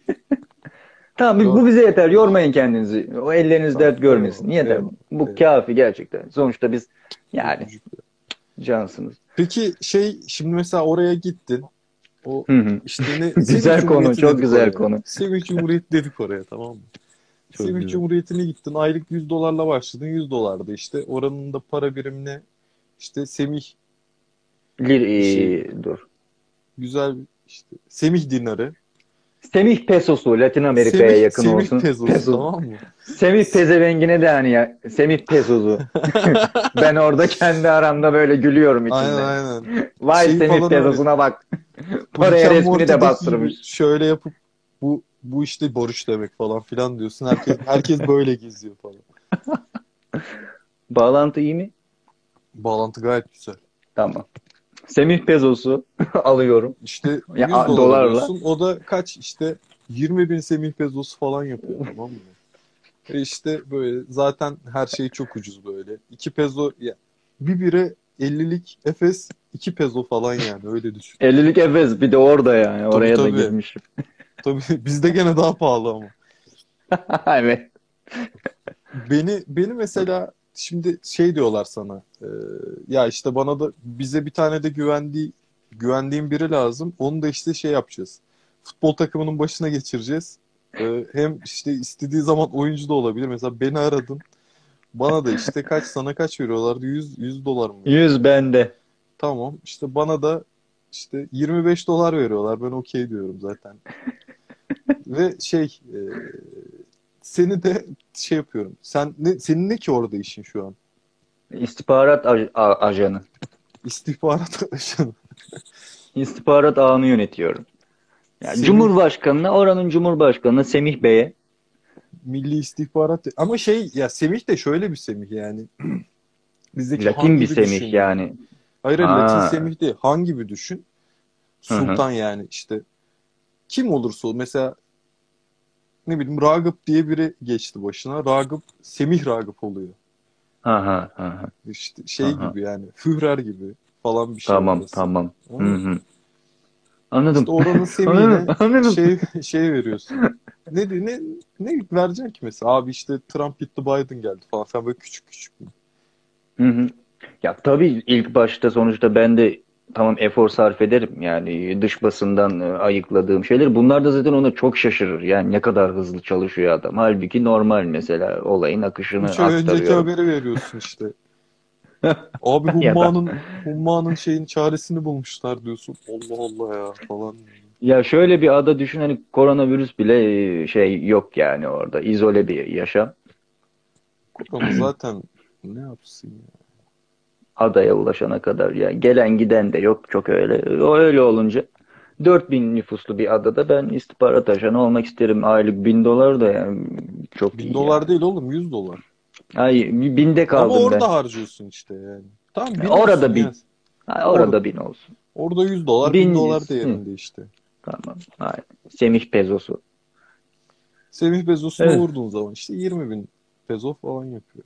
Tamam, bu Dört, bize yeter. beş. Yormayın kendinizi. O elleriniz Tamam. dert görmesin. Eyvallah. Yeter. Eyvallah. Bu Eyvallah. kafi gerçekten. Sonuçta biz yani Öpücük. cansınız. Peki şey şimdi mesela oraya gittin. O Hı hı. işte ne Semih Güzel konu, Cumhuriyeti çok dedik güzel oraya. konu. Semih Cumhuriyeti dedik oraya, tamam mı? Çok Semih güzel. Cumhuriyeti'ne gittin. Aylık yüz dolarla başladın. yüz dolardı işte. Oranın da para birimine işte Semih Lir, bir şey ee, dur. güzel işte Semih dinarı. Semih pesosu Latin Amerika'ya Semih yakın Semih olsun. pezosu, Pesos. tamam mı? Semih pezevengine de hani ya. Semih pesosu. Ben orada kendi aramda böyle gülüyorum Aynen içimden. aynen. Vay Şey Semih falan öyle. pesosuna bak. Bu Paraya Rick and resmini de Morty'deki gibi bastırmış. şöyle yapıp bu bu işte barış demek falan filan diyorsun. Herkes herkes böyle geziyor falan. Bağlantı iyi mi? Bağlantı gayet güzel. Tamam. Semih pesosu alıyorum. İşte Ya yüz a- dolar dolarla. alıyorsun. O da kaç işte yirmi bin Semih pezosu falan yapıyor, tamam mı? Ve işte böyle zaten her şey çok ucuz böyle. iki pezo ya, bir bire ellilik Efes iki pezo falan yani, öyle düşün. ellilik Efes bir de orada yani. Tabii Oraya da tabii. girmişim. Tabii bizde gene daha pahalı ama. Evet. Beni beni mesela şimdi şey diyorlar sana, e, ya işte bana da bize bir tane de güvendiği güvendiğim biri lazım. Onu da işte şey yapacağız. Futbol takımının başına geçireceğiz. E, hem işte istediği zaman oyuncu da olabilir. Mesela beni aradın. Bana da işte kaç sana kaç veriyorlardı? yüz yüz dolar mı yüz veriyorlardı? bende. Tamam. İşte bana da işte yirmi beş dolar veriyorlar. Ben okey diyorum zaten. Ve şey e, seni de şey yapıyorum. Sen ne senin ne ki orada işin şu an? İstihbarat aj- a- ajanı. İstihbarat ajanı. İstihbarat ağını yönetiyorum. Yani Semih Cumhurbaşkanına, oranın Cumhurbaşkanına Semih Bey'e. Milli İstihbarat ama şey ya, Semih de şöyle bir Semih yani. Bizdeki Han Latin bir gibi düşün Semih yani. yani. Hayır hayır, Latin Ha. Semih değil. Han gibi düşün. Hı hı. Sultan yani işte. Kim olursa ol. Mesela ne bileyim Ragıp diye biri geçti başına. Ragıp Semih Ragıp oluyor. Ha ha ha ha. İşte Ha şey ha. gibi yani. Führer gibi falan bir şey Tamam arası. tamam. Hı Ama hı. işte Anladım. oranın Anladım. Semih'ine Anladım. şey şey veriyorsun. Ne ne ne vereceksin ki mesela? Abi işte Trump gitti, Biden geldi falan. Sen böyle küçük küçük. Hı hı. Ya tabii ilk başta sonuçta ben de tamam efor sarf ederim yani dış basından e, ayıkladığım şeyler. Bunlar da zaten ona çok şaşırır. Yani ne kadar hızlı çalışıyor adam. Halbuki normal mesela olayın akışını Üç ay önceki aktarıyorum. haberi veriyorsun işte. Abi Ya da Humma'nın Humma'nın şeyin çaresini bulmuşlar diyorsun. Allah Allah ya falan. ya şöyle bir ada düşün hani koronavirüs bile e, şey yok yani orada izole bir yaşam. Korona zaten ne yapsın ya? Adaya ulaşana kadar yani gelen giden de yok çok öyle. O öyle olunca dört bin nüfuslu bir adada ben istihbarat ajanı olmak isterim. Aylık bin dolar da yani çok Bin iyi yani. dolar değil oğlum, yüz dolar. Ay binde Ama kaldım ben. orada harcıyorsun işte yani. Tamam, bin olsun Orada ya. bin. Ha, Orada, orada bin olsun. orada yüz dolar, bin Bin. dolar Hı, değerinde işte. tamam. Aynen. Semih Pezosu. Semih Bezos'unu Evet. vurduğun zaman işte yirmi bin peso falan yapıyor.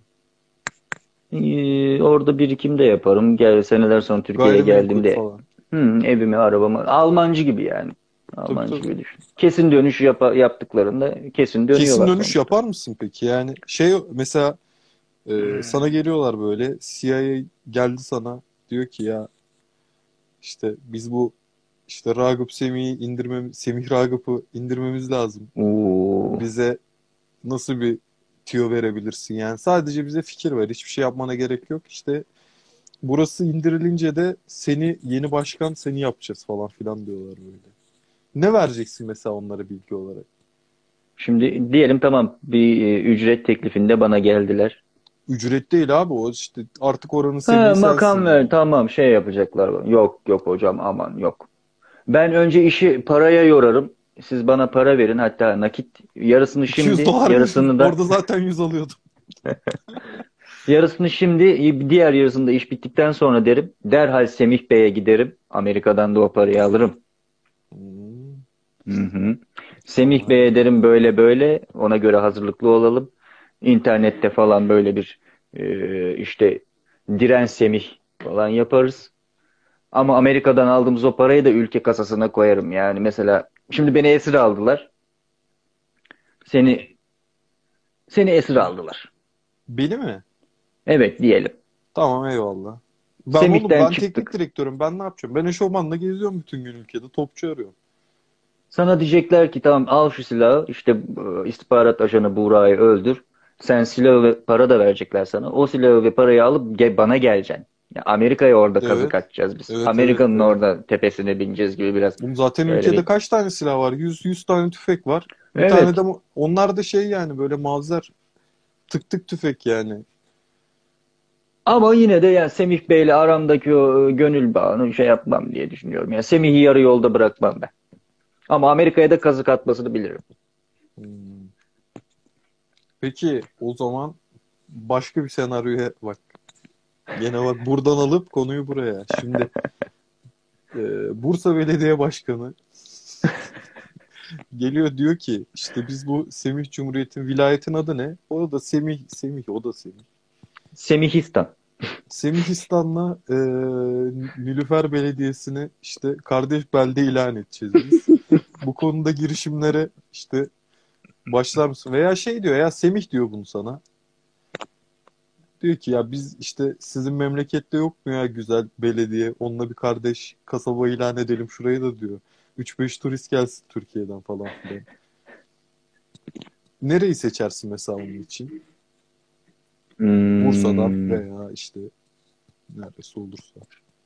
Ee, orada birikim de yaparım. Gel seneler sonra Türkiye'ye Gayrimenkul geldiğimde falan. hı, evimi, arabamı Almancı gibi yani. Tabii Almancı tabii. gibi düşün. Kesin dönüş yapa- yaptıklarında kesin Kesin dönüyorlar dönüş sonuçta. yapar mısın peki? Yani şey mesela e, sana geliyorlar böyle, C I A geldi sana diyor ki ya işte biz bu işte Ragıp Semih'i indirmem Semih Ragıp'ı indirmemiz lazım. Oo. Bize nasıl bir tüyo verebilirsin? Yani sadece bize fikir ver. Hiçbir şey yapmana gerek yok. İşte burası indirilince de seni yeni başkan seni yapacağız falan filan diyorlar böyle. Ne vereceksin mesela onlara bilgi olarak? Şimdi diyelim tamam bir e, ücret teklifinde bana geldiler. Ücret değil abi, o işte artık oranın Ha, Semih'i sensin makam ver yani. tamam şey yapacaklar. Yok yok hocam aman yok. Ben önce işi paraya yorarım. Siz bana para verin hatta nakit yarısını iki yüz şimdi dolar mı? yarısını da Orada zaten yüz alıyordum. yarısını şimdi diğer yarısını da iş bittikten sonra derim. Derhal Semih Bey'e giderim. Amerika'dan da o parayı alırım. Hmm, Hı hı. Semih vay Bey'e be. derim böyle böyle ona göre hazırlıklı olalım. İnternette falan böyle bir e, işte Diren Semih falan yaparız. Ama Amerika'dan aldığımız o parayı da ülke kasasına koyarım. Yani mesela şimdi beni esir aldılar. Seni seni esir aldılar. Beni mi? Evet diyelim. Tamam, eyvallah. Ben oğlum Semih'ten ben teknik çıktık. direktörüm. Ben ne yapacağım? Ben eşofmanla geziyorum bütün gün ülkede. Topçu arıyorum. Sana diyecekler ki tamam al şu silahı işte e, istihbarat ajanı Buğra'yı öldür. Sen silahı ve para da verecekler sana. O silahı ve parayı alıp ge- bana geleceksin. Ya Amerika'ya orada kazık Evet. atacağız biz. Evet, evet, Amerika'nın evet. orada tepesine bineceğiz gibi biraz Oğlum zaten öyle ülkede bir. kaç tane silah var? Yüz yüz tane tüfek var. Bir tane de Evet. mu- onlar da şey yani böyle mavzer tık tık tüfek yani. Ama yine de yani Semih Bey'le aramdaki o e, gönül bağını şey yapmam diye düşünüyorum. Yani Semih'i yarı yolda bırakmam ben. Ama Amerika'ya da kazık atmasını bilirim. Hmm. Peki o zaman başka bir senaryoya bak. Gene bak buradan alıp konuyu buraya. Şimdi e, Bursa Belediye Başkanı geliyor diyor ki işte biz bu Semih Cumhuriyet'in vilayetin adı ne? O da Semih, Semih, o da Semih. Semihistan. Semihistan'la e, Nilüfer Belediyesi'ni işte kardeş belde ilan edeceğiz biz. Bu konuda girişimlere işte başlar mısın? Veya şey diyor ya Semih diyor bunu sana. Diyor ki ya biz işte sizin memlekette yok mu ya güzel belediye? Onunla bir kardeş kasaba ilan edelim şurayı da diyor. üç beş turist gelsin Türkiye'den falan filan. Nereyi seçersin mesela onun için? Bursa'dan Hmm, veya işte neresi olursa.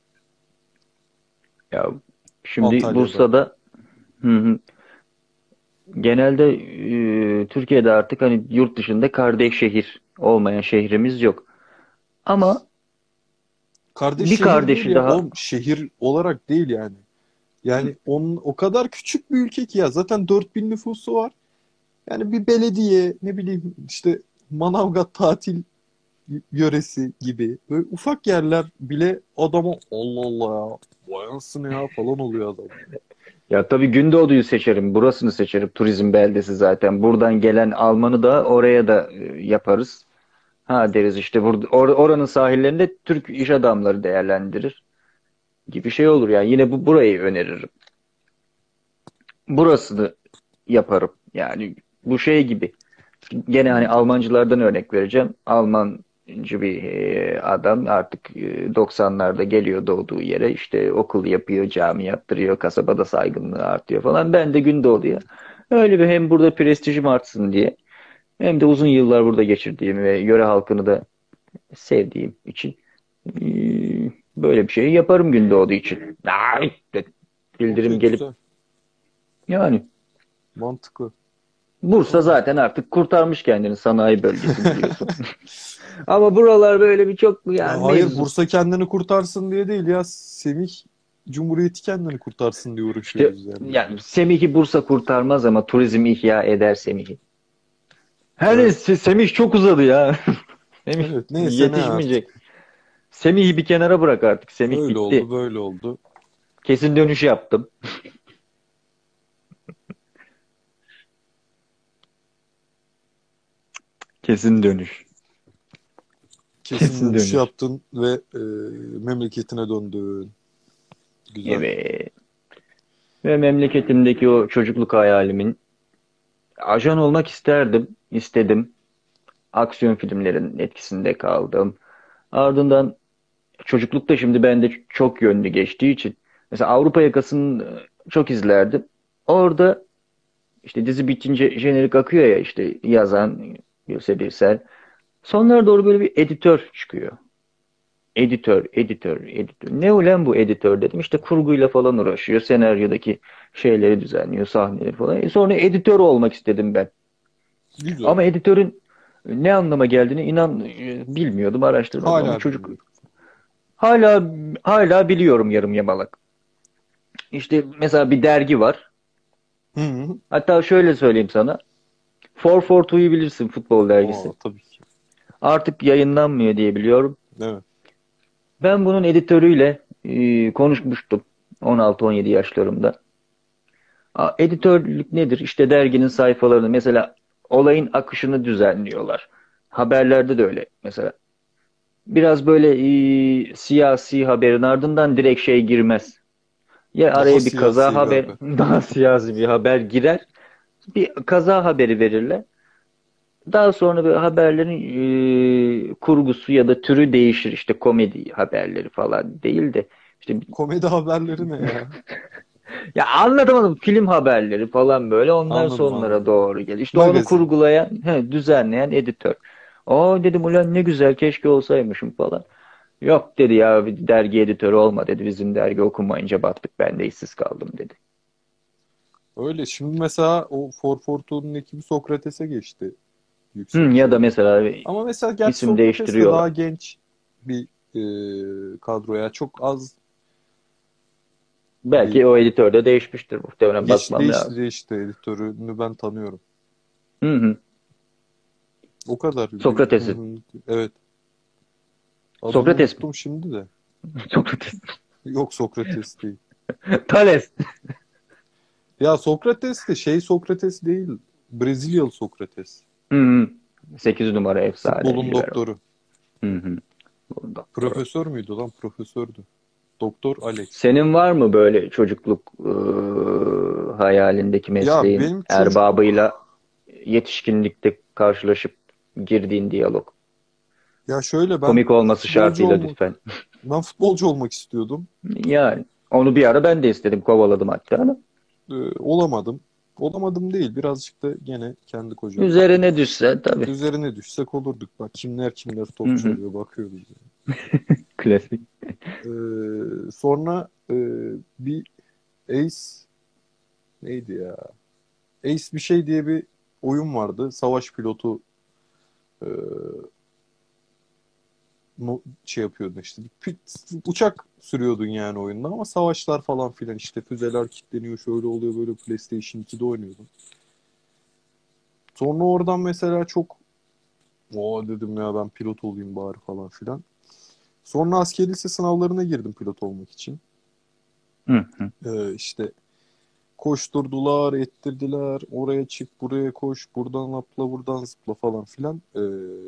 ya şimdi Antalya'dan. Bursa'da hı hı, genelde e, Türkiye'de artık hani yurt dışında kardeş şehir olmayan şehrimiz yok. Ama Kardeş bir şehir değil kardeşi ya. daha. Oğlum şehir olarak değil yani. Yani onun o kadar küçük bir ülke ki ya. Zaten dört bin nüfusu var. Yani bir belediye ne bileyim işte Manavgat tatil yöresi gibi. Böyle ufak yerler bile adama Allah Allah ya. Vay anasını ya falan oluyor adam. Ya tabii Gündoğdu'yu seçerim. Burasını seçerim. Turizm beldesi zaten. Buradan gelen Almanı da oraya da e, yaparız. Ha deriz işte burada or- oranın sahillerinde Türk iş adamları değerlendirir gibi şey olur yani. Yine bu burayı öneririm. Burasını yaparım. Yani bu şey gibi. Gene hani Mantıklı. Almancılardan örnek vereceğim. Almancı bir e, adam artık e, doksanlarda geliyor doğduğu yere işte okul yapıyor, cami yaptırıyor, kasabada saygınlığı artıyor falan. Ben de Gündoğdu'ya öyle bir hem burada prestijim artsın diye hem de uzun yıllar burada geçirdiğim ve yöre halkını da sevdiğim için e, böyle bir şey yaparım Gündoğdu için. Ay, bildirim Okey, gelip güzel. yani Mantıklı. Bursa Tamam. zaten artık kurtarmış kendini sanayi bölgesi biliyorsun. Ama buralar böyle bir çok Ya yani hayır mevzu. Bursa kendini kurtarsın diye değil ya. Semih Cumhuriyeti kendini kurtarsın diye İşte uğraşıyoruz yani biz yani de. Semih'i Bursa kurtarmaz ama turizm ihya eder Semih'i. Hani Evet. Se- Semih çok uzadı ya. Semih Evet neyse ne yetişmeyecek. artık. Semih'i bir kenara bırak artık. Semih Öyle oldu bitti. böyle oldu. Kesin dönüş yaptım. Kesin dönüş. Kesin Kesin dönüş dönüş. yaptın ve e, memleketine döndün. Güzel. Evet. Ve memleketimdeki o çocukluk hayalimin ajan olmak isterdim. İstedim. Aksiyon filmlerin etkisinde kaldım. Ardından çocuklukta şimdi bende çok yönlü geçtiği için mesela Avrupa Yakası'nı çok izlerdim. Orada işte dizi bitince jenerik akıyor ya işte yazan Gülse Birsel. Sonlara doğru böyle bir editör çıkıyor. Editör, editör, editör. Ne ulan bu editör dedim. İşte kurguyla falan uğraşıyor. Senaryodaki şeyleri düzenliyor, sahneleri falan. E sonra editör olmak istedim ben. Güzel. Ama editörün ne anlama geldiğini inan e, bilmiyordum, araştırmadım ama Hala çocuk bilmiyorum. hala hala biliyorum yarım yamalak. İşte mesela bir dergi var. Hı hı. Hatta şöyle söyleyeyim sana. for for two'yu bilirsin futbol Aa, dergisi. tabii ki. Artık yayınlanmıyor diye biliyorum. Evet. Ben bunun editörüyle e, konuşmuştum on altı on yedi yaşlarımda. A, editörlük nedir? İşte derginin sayfalarını mesela olayın akışını düzenliyorlar. Haberlerde de öyle mesela. Biraz böyle e, siyasi haberin ardından direkt şey girmez. Ya Daha araya bir kaza siyasi bir haber, haber. daha siyasi bir haber girer. Bir kaza haberi verirler. Daha sonra böyle haberlerin e, kurgusu ya da türü değişir. İşte komedi haberleri falan değil de işte Komedi haberleri ne ya? ya anlatamadım, film haberleri falan böyle onlar Anladım sonlara anladım. doğru gelir. İşte onu Magazin. kurgulayan, he, düzenleyen editör. Aa dedim ulan ne güzel keşke olsaymışım falan. Yok dedi ya bir dergi editörü olma dedi. Bizim dergi okumayınca battık ben de işsiz kaldım dedi. Öyle. Şimdi mesela o For Fortune'un ekibi Sokrates'e geçti. Hı, ya da Yükselişe. mesela bir Ama mesela gerçi isim Sokrates de değiştiriyorlar. daha genç bir e, kadroya. Çok az bir Belki o editör de değişmiştir muhtemelen geçti bakmam değişti lazım. değişti editörünü ben tanıyorum. Hı hı. O kadar bir Sokrates'in. evet. Adını Sokrates mi? unuttum şimdi de. Sokrates. Yok Sokrates değil. Thales. Ya Sokrates de şey Sokrates değil. Brezilyalı Sokrates. Hı hı. sekiz numara efsane Futbolun libero. doktoru. Hı hı. Doktor. Profesör müydü lan? Profesördü. Doktor Alex. Senin var mı böyle çocukluk e, hayalindeki Ya mesleğin benim erbabıyla çocuk yetişkinlikte karşılaşıp girdiğin diyalog? ya şöyle ben Komik olması futbolcu şartıyla olmak lütfen. ben futbolcu olmak istiyordum. Yani onu bir ara ben de istedim, kovaladım hatta ama Ee, olamadım. Olamadım değil. Birazcık da gene kendi kocam. üzerine düşse tabii. Üzerine düşsek olurduk. Bak kimler kimler Hı top hı. çalıyor bakıyoruz. Yani. Klasik. Ee, sonra e, bir Ace neydi ya? Ace bir şey diye bir oyun vardı. Savaş pilotu e, no, şey yapıyordun işte. Pit, uçak sürüyordun yani oyunda ama savaşlar falan filan işte füzeler kilitleniyor şöyle oluyor böyle PlayStation ikide oynuyordum. Sonra oradan mesela çok o dedim ya ben pilot olayım bari falan filan. Sonra askeri lise sınavlarına girdim pilot olmak için. Hı hı. Ee, işte koşturdular, ettirdiler. Oraya çık, buraya koş, buradan atla, buradan zıpla falan filan. Ee,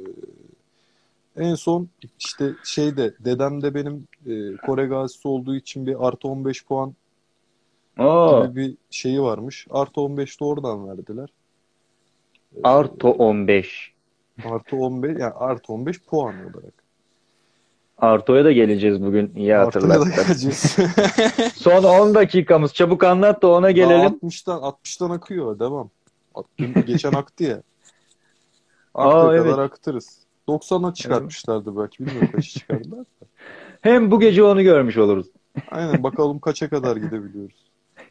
en son işte şeyde dedem de benim e, Kore gazisi olduğu için bir artı on beş puan Oo, gibi bir şeyi varmış. Artı on beş de oradan verdiler. Ee, Arto on beş. artı on beş yani artı on beş puan olarak. Arto'ya da geleceğiz bugün. İyi Artıya da hatırlattın. geleceğiz. Son on dakikamız. Çabuk anlat da ona Daha gelelim. altmıştan altmıştan akıyor. Devam. Dün geçen aktı ya. Aktığı Aa kadar evet. akıtırız. doksana Evet. çıkartmışlardı belki. Bilmiyorum kaçı çıkardılar. Hem bu gece onu görmüş oluruz. Aynen bakalım kaça kadar gidebiliyoruz.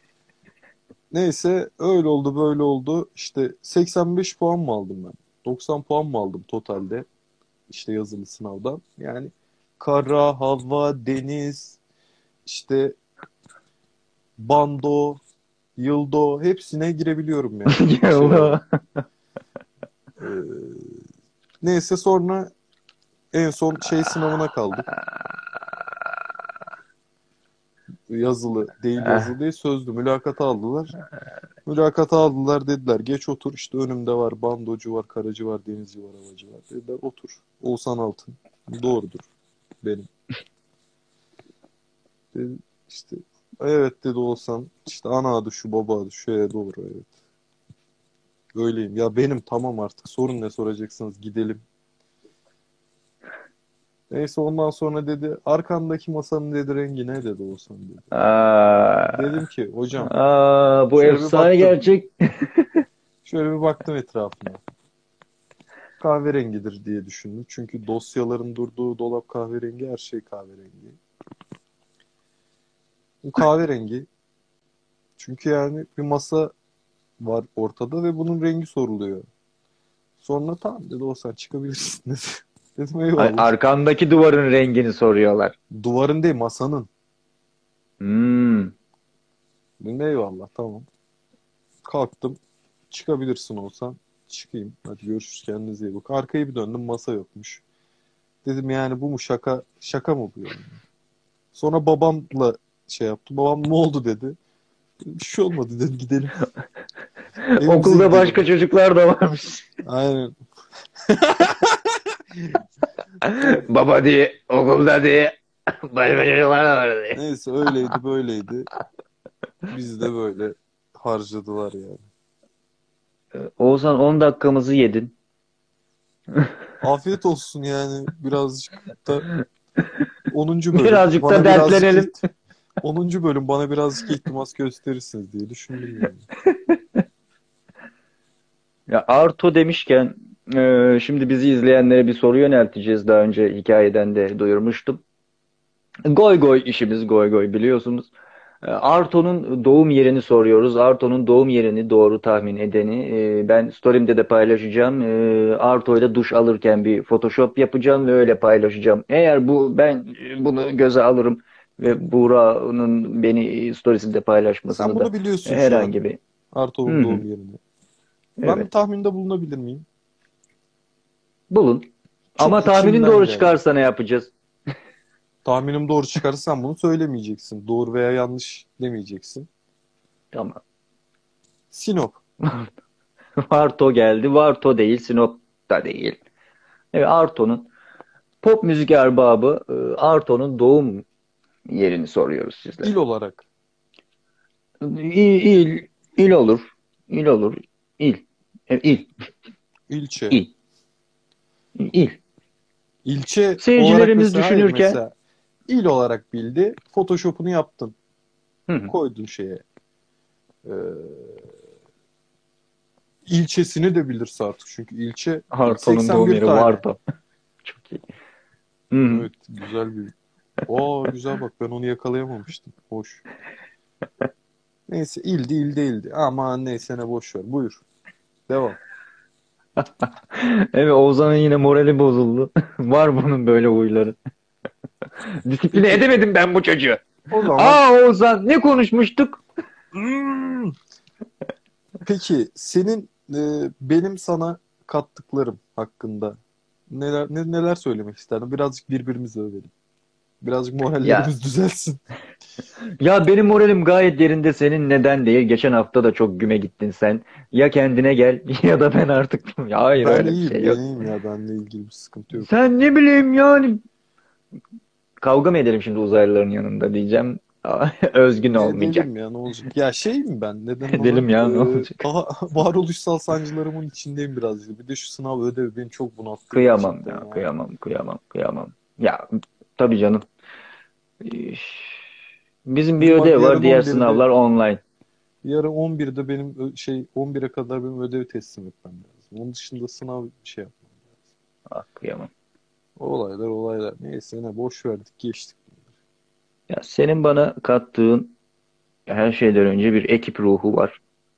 Neyse öyle oldu böyle oldu. İşte seksen beş puan mı aldım ben? doksan puan mı aldım totalde? İşte yazılı sınavdan. Yani kara, hava, deniz, işte bando, yıldo hepsine girebiliyorum yani. Şey olarak. Allah. Ee, neyse sonra en son şey sınavına kaldık. Yazılı değil yazılı değil sözlü mülakata aldılar. Mülakata aldılar dediler geç otur işte önümde var bandocu var karacı var denizci var havacı var dediler otur. Oğuzhan Altın doğrudur benim. Dedi, işte evet dedi Oğuzhan işte ana adı şu baba adı şu e, doğru evet. Öyleyim ya benim tamam artık sorun ne soracaksınız gidelim. Neyse ondan sonra dedi arkandaki masanın dedi rengi ne dedi Oğuzhan dedi. Aa, Dedim ki hocam aa, bu şöyle bir efsane baktım. gerçek. Şöyle bir baktım etrafıma. Kahverengidir diye düşündüm. Çünkü dosyaların durduğu dolap kahverengi, her şey kahverengi. Bu kahverengi. Çünkü yani bir masa var ortada ve bunun rengi soruluyor. Sonra tamam dedi Oğuzhan çıkabilirsin dedi. Dedim eyvallah. Arkandaki duvarın rengini soruyorlar. Duvarın değil masanın. Hmm. Dedim eyvallah tamam. Kalktım. Çıkabilirsin Oğuzhan. Çıkayım. Hadi görüşürüz kendinize iyi bak. Arkayı bir döndüm masa yokmuş. Dedim yani bu mu şaka? Şaka mı bu yani? Sonra babamla şey yaptı. Babam ne oldu dedi. Bir şey olmadı dedim gidelim. Evimize Okulda başka gidelim. çocuklar da varmış. Aynen. Baba diye, okulda diye. Başka çocuklar da var diye. Neyse öyleydi böyleydi. Biz de böyle harcadılar yani. Oğuzhan on dakikamızı yedin. Afiyet olsun yani birazcık da onuncu bölüm. Birazcık Bana da birazcık dertlenelim. iht- onuncu bölüm bana birazcık iltimas gösterirsiniz diye düşündüm yani. Ya Arto demişken e, şimdi bizi izleyenlere bir soru yönelteceğiz. Daha önce hikayeden de duyurmuştum. Goy goy işimiz goy goy biliyorsunuz. E, Arto'nun doğum yerini soruyoruz. Arto'nun doğum yerini doğru tahmin edeni e, ben story'imde de paylaşacağım. E, Arto'yla duş alırken bir Photoshop yapacağım ve öyle paylaşacağım. Eğer bu ben bunu göze alırım ve Buğra'nın beni storiesinde Sen paylaşmasını da bunu biliyorsun şu an. herhangi bir. Hı Artov'un hı, doğum yerini. Ben bir evet. tahminde bulunabilir miyim? Bulun. Çok Ama tahminin içimden doğru geldi. çıkarsa ne yapacağız? Tahminim doğru çıkarsa sen bunu söylemeyeceksin. Doğru veya yanlış demeyeceksin. Tamam. Sinop. Varto geldi. Varto değil, Sinop da değil. Evet, Arto'nun pop müzik erbabı e, Arto'nun doğum yerini soruyoruz İl sizlere. olarak. İl, il, il olur. İl olur. İl. E, il. İlçe. İl. İl. İlçe olarak Seyircilerimiz mesela hayır düşünürken mesela il olarak bildi. Photoshop'unu yaptın. hı hı, Koydun şeye. Ee, ilçesini de bilirse artık. Çünkü ilçe Arto'nun doğum seksen bir yeri tane. Varto. Çok iyi. Hı hı. Evet güzel bir. Oo güzel bak ben onu yakalayamamıştım. Hoş. Neyse ildi il değildi. Aman neyse ne boş ver. Buyur. Devam. Evet, Oğuzhan'ın yine morali bozuldu. Var bunun böyle huyları. Disipline Peki edemedim ben bu çocuğu. o zaman Aa Oğuzhan ne konuşmuştuk? Hmm. Peki senin e, benim sana kattıklarım hakkında neler ne, neler söylemek isterdin? Birazcık birbirimizi övelim. Birazcık Ya morallerimiz düzelsin. ya benim moralim gayet yerinde, senin neden değil? Geçen hafta da çok güme gittin sen. Ya kendine gel ya da ben artık. Ya hayır, Ben öyle bir iyiyim, şey ben yok. iyiyim ya. Benle ilgili bir sıkıntı yok. Sen ne bileyim yani. Kavga mı edelim şimdi uzaylıların yanında diyeceğim. Aa, özgün olmayacak. Edelim ya ne olacak? Ya şey mi ben? Neden ona? Edelim ya, ne Ee, olacak? daha varoluşsal sancılarımın içindeyim birazcık. Bir de şu sınav ödevi beni çok bunalttı Kıyamam gerçekten ya, ya. kıyamam, kıyamam, kıyamam. Ya tabii canım. Üf. Bizim bir Benim bak ödev var, yarın diğer on birde sınavlar online. yarın on birde benim ö- şey on bire kadar benim ödevi teslim etmem lazım. Onun dışında sınav bir şey yapmam lazım. Ah, kıyamam. Olaylar olaylar. Neyse ne boş verdik geçtik. Ya senin bana kattığın her şeyden önce bir ekip ruhu var.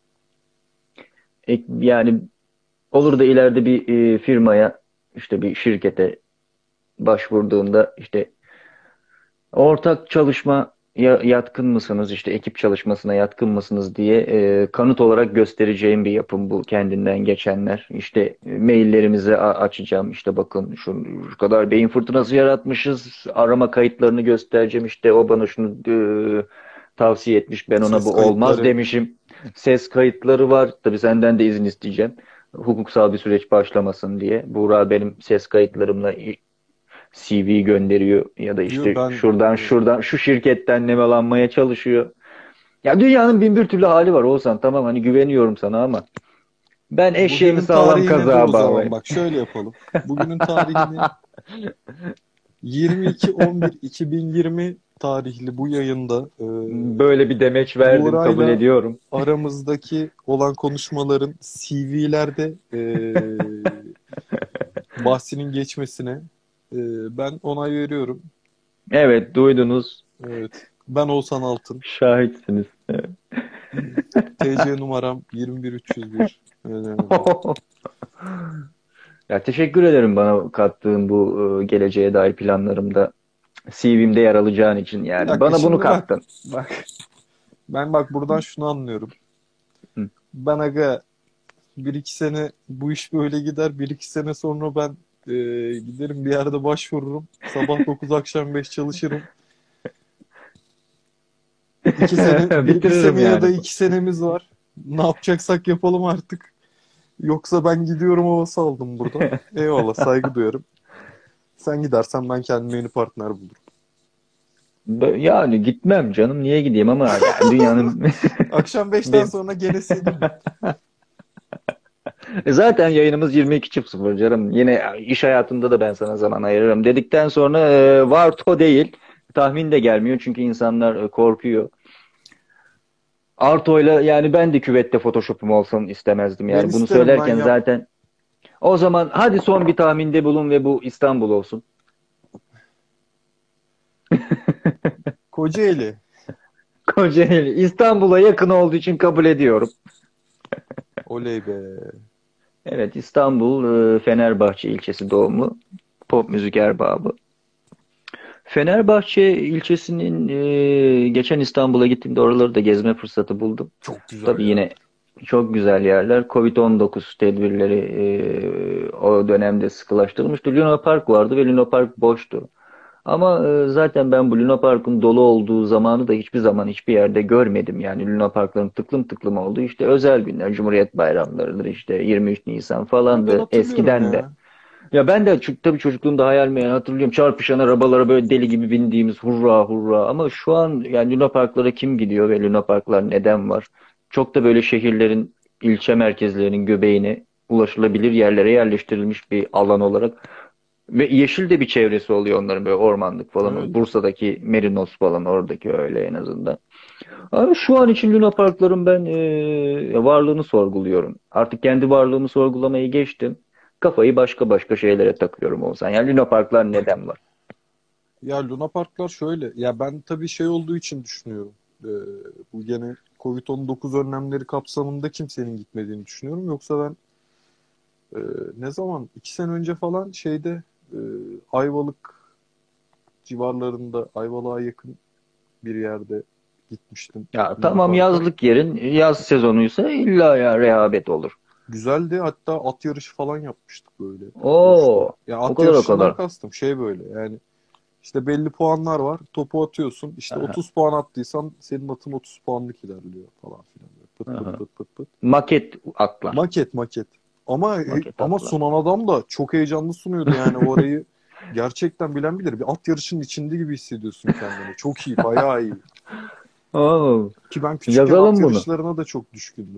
Ek- yani olur da ileride bir e, firmaya, işte bir şirkete başvurduğunda, işte ortak çalışma ya- yatkın mısınız, işte ekip çalışmasına yatkın mısınız diye e, kanıt olarak göstereceğim bir yapım bu, kendinden geçenler. İşte e, maillerimizi a- açacağım, işte bakın şu, şu kadar beyin fırtınası yaratmışız, arama kayıtlarını göstereceğim, işte o bana şunu e, tavsiye etmiş, ben ona Ses bu olmaz kayıtları. demişim. Ses kayıtları var, tabii senden de izin isteyeceğim. Hukuksal bir süreç başlamasın diye. Buğra benim ses kayıtlarımla C V gönderiyor ya da Diyor işte ben şuradan e, şuradan şu şirketten nemalanmaya çalışıyor. Ya dünyanın bin bir türlü hali var Oğuzhan, tamam hani güveniyorum sana ama ben eşeğimi bugünün sağlam tarihi nedir kazığa o zaman? bağlayayım. Bak şöyle yapalım. Bugünün tarihini yirmi iki on bir iki bin yirmi tarihli bu yayında e, Böyle bir demeç verdim, kabul Buğra'yla ediyorum. aramızdaki olan konuşmaların C V'lerde e, bahsinin geçmesine e, ben onay veriyorum. Evet, duydunuz, Evet. Ben Oğuzhan Altın. şahitsiniz. Evet. T C numaram yirmi bir üç yüz bir. Önemli. Ya teşekkür ederim bana kattığın bu e, geleceğe dair planlarımda C V'mde yer alacağın için, Bir yani dakika bana bunu şimdi bak. kattın. Bak. Ben bak buradan şunu anlıyorum. Hı. Ben aga bir iki sene bu iş böyle gider. Bir iki sene sonra ben e, giderim bir yerde başvururum. Sabah dokuz akşam beş çalışırım. İki sene bir, bir Bitiririm sene ya da yani. iki senemiz var. Ne yapacaksak yapalım artık. Yoksa ben gidiyorum havası aldım burada. Eyvallah saygı duyarım. Sen gidersen ben kendime yeni partner bulurum. Bö- Yani gitmem canım. Niye gideyim ama yani dünyanın Akşam beşten bir- sonra gene senin. zaten yayınımız yirmi iki çift sıfır canım. Yine iş hayatında da ben sana zaman ayırırım dedikten sonra e, Varto değil. Tahmin de gelmiyor çünkü insanlar e, korkuyor. Arto'yla yani ben de küvette Photoshop'um olsun istemezdim Ben yani. Bunu isterim, ben söylerken yap. zaten o zaman hadi son bir tahminde bulun ve bu İstanbul olsun. Kocaeli. Kocaeli. İstanbul'a yakın olduğu için kabul ediyorum. Oley be. Evet, İstanbul e, Fenerbahçe ilçesi doğumlu. Pop müzik erbabı. Fenerbahçe ilçesinin e, geçen İstanbul'a gittiğimde oraları da gezme fırsatı buldum. Çok güzel Tabii ya. yine çok güzel yerler. covid on dokuz tedbirleri e, o dönemde sıkılaştırılmıştı. Luna Park vardı ve Luna Park boştu. Ama e, zaten ben bu Luna Park'ın dolu olduğu zamanı da hiçbir zaman hiçbir yerde görmedim. Yani Luna Park'ların tıklım tıklım olduğu işte özel günler, Cumhuriyet bayramlarıdır işte yirmi üç Nisan Ha, ben falandı hatırlıyorum eskiden de. ya. Ya ben de ç- tabii çocukluğumda hayal meyal hatırlıyorum. Çarpışan arabalara böyle deli gibi bindiğimiz hurra hurra. Ama şu an yani Luna Parklara kim gidiyor ve Luna Parklar neden var? Çok da böyle şehirlerin, ilçe merkezlerinin göbeğine ulaşılabilir yerlere yerleştirilmiş bir alan olarak. Ve yeşil de bir çevresi oluyor onların böyle ormanlık falan. Evet. O Bursa'daki Merinos falan oradaki öyle en azından. Ama şu an için Luna Parkların ben eee, varlığını sorguluyorum. Artık kendi varlığımı sorgulamayı geçtim. Kafayı başka başka şeylere takıyorum olsan. Yani Luna Parklar neden var? Ya Luna Parklar şöyle. Ya ben tabii şey olduğu için düşünüyorum. Ee, bu gene covid on dokuz önlemleri kapsamında kimsenin gitmediğini düşünüyorum. Yoksa ben e, ne zaman? iki sene önce falan şeyde e, Ayvalık civarlarında, Ayvalık'a yakın bir yerde gitmiştim Ya Luna tamam Park'a. yazlık yerin yaz sezonuysa illa ya rehavet olur. Güzeldi. Hatta at yarışı falan yapmıştık böyle. Boşta. Oo, Ya o at kadar o yarışından kadar. kastım şey böyle yani işte belli puanlar var. Topu atıyorsun. İşte Aha, otuz puan attıysan senin atın otuz puanlık ilerliyor falan filan. Böyle pıt pıt aha. pıt pıt pıt. Maket atlar. Maket maket. Ama Maket ama atlar. sunan adam da çok heyecanlı sunuyordu yani orayı gerçekten bilen bilir. Bir at yarışının içinde gibi hissediyorsun kendini. Çok iyi, bayağı iyi. Oo, Ki ben küçükken at yazalım bunu. yarışlarına da çok düşkündüm.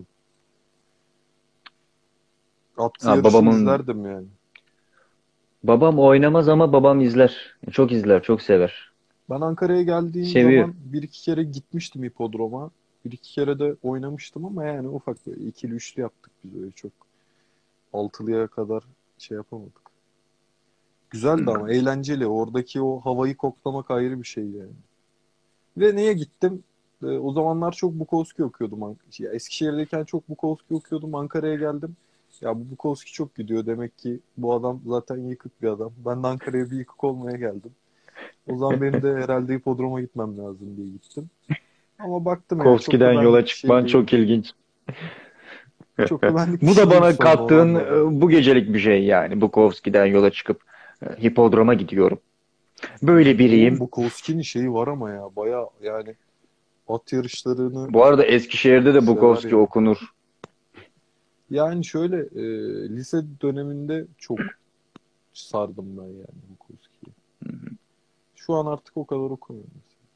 At Ha, yarışı babamın izlerdim yani. babam oynamaz ama babam izler. Çok izler, çok sever. Ben Ankara'ya geldiğim Seviyor. zaman bir iki kere gitmiştim hipodroma. Bir iki kere de oynamıştım ama yani ufak böyle ikili üçlü yaptık biz öyle çok. Altılıya kadar şey yapamadık. Güzeldi ama Hmm. eğlenceli. Oradaki o havayı koklamak ayrı bir şey yani. Ve neye gittim? Ee, o zamanlar çok Bukowski okuyordum. An- Ya Eskişehir'deyken çok Bukowski okuyordum. Ankara'ya geldim. Ya bu Bukowski çok gidiyor. Demek ki bu adam zaten yıkık bir adam. Ben de Ankara'ya bir yıkık olmaya geldim. O zaman benim de herhalde hipodroma gitmem lazım diye gittim. Ama baktım yani çok da Kovski'den yola benlik bir şey çıkman çok değilmiş. ilginç. Çok da benlik bir Bu şey da değilmiş bana sonra onu kattığın anladım. e, bu gecelik bir şey yani. Bukowski'den yola çıkıp e, hipodroma gidiyorum. Böyle Oğlum biriyim. Bukowski'nin şeyi var ama ya baya yani at yarışlarını Bu arada Eskişehir'de de sever Bukowski yani. okunur. Yani şöyle e, lise döneminde çok sardım ben yani Bukowski'yi. Şu an artık o kadar okumuyorum.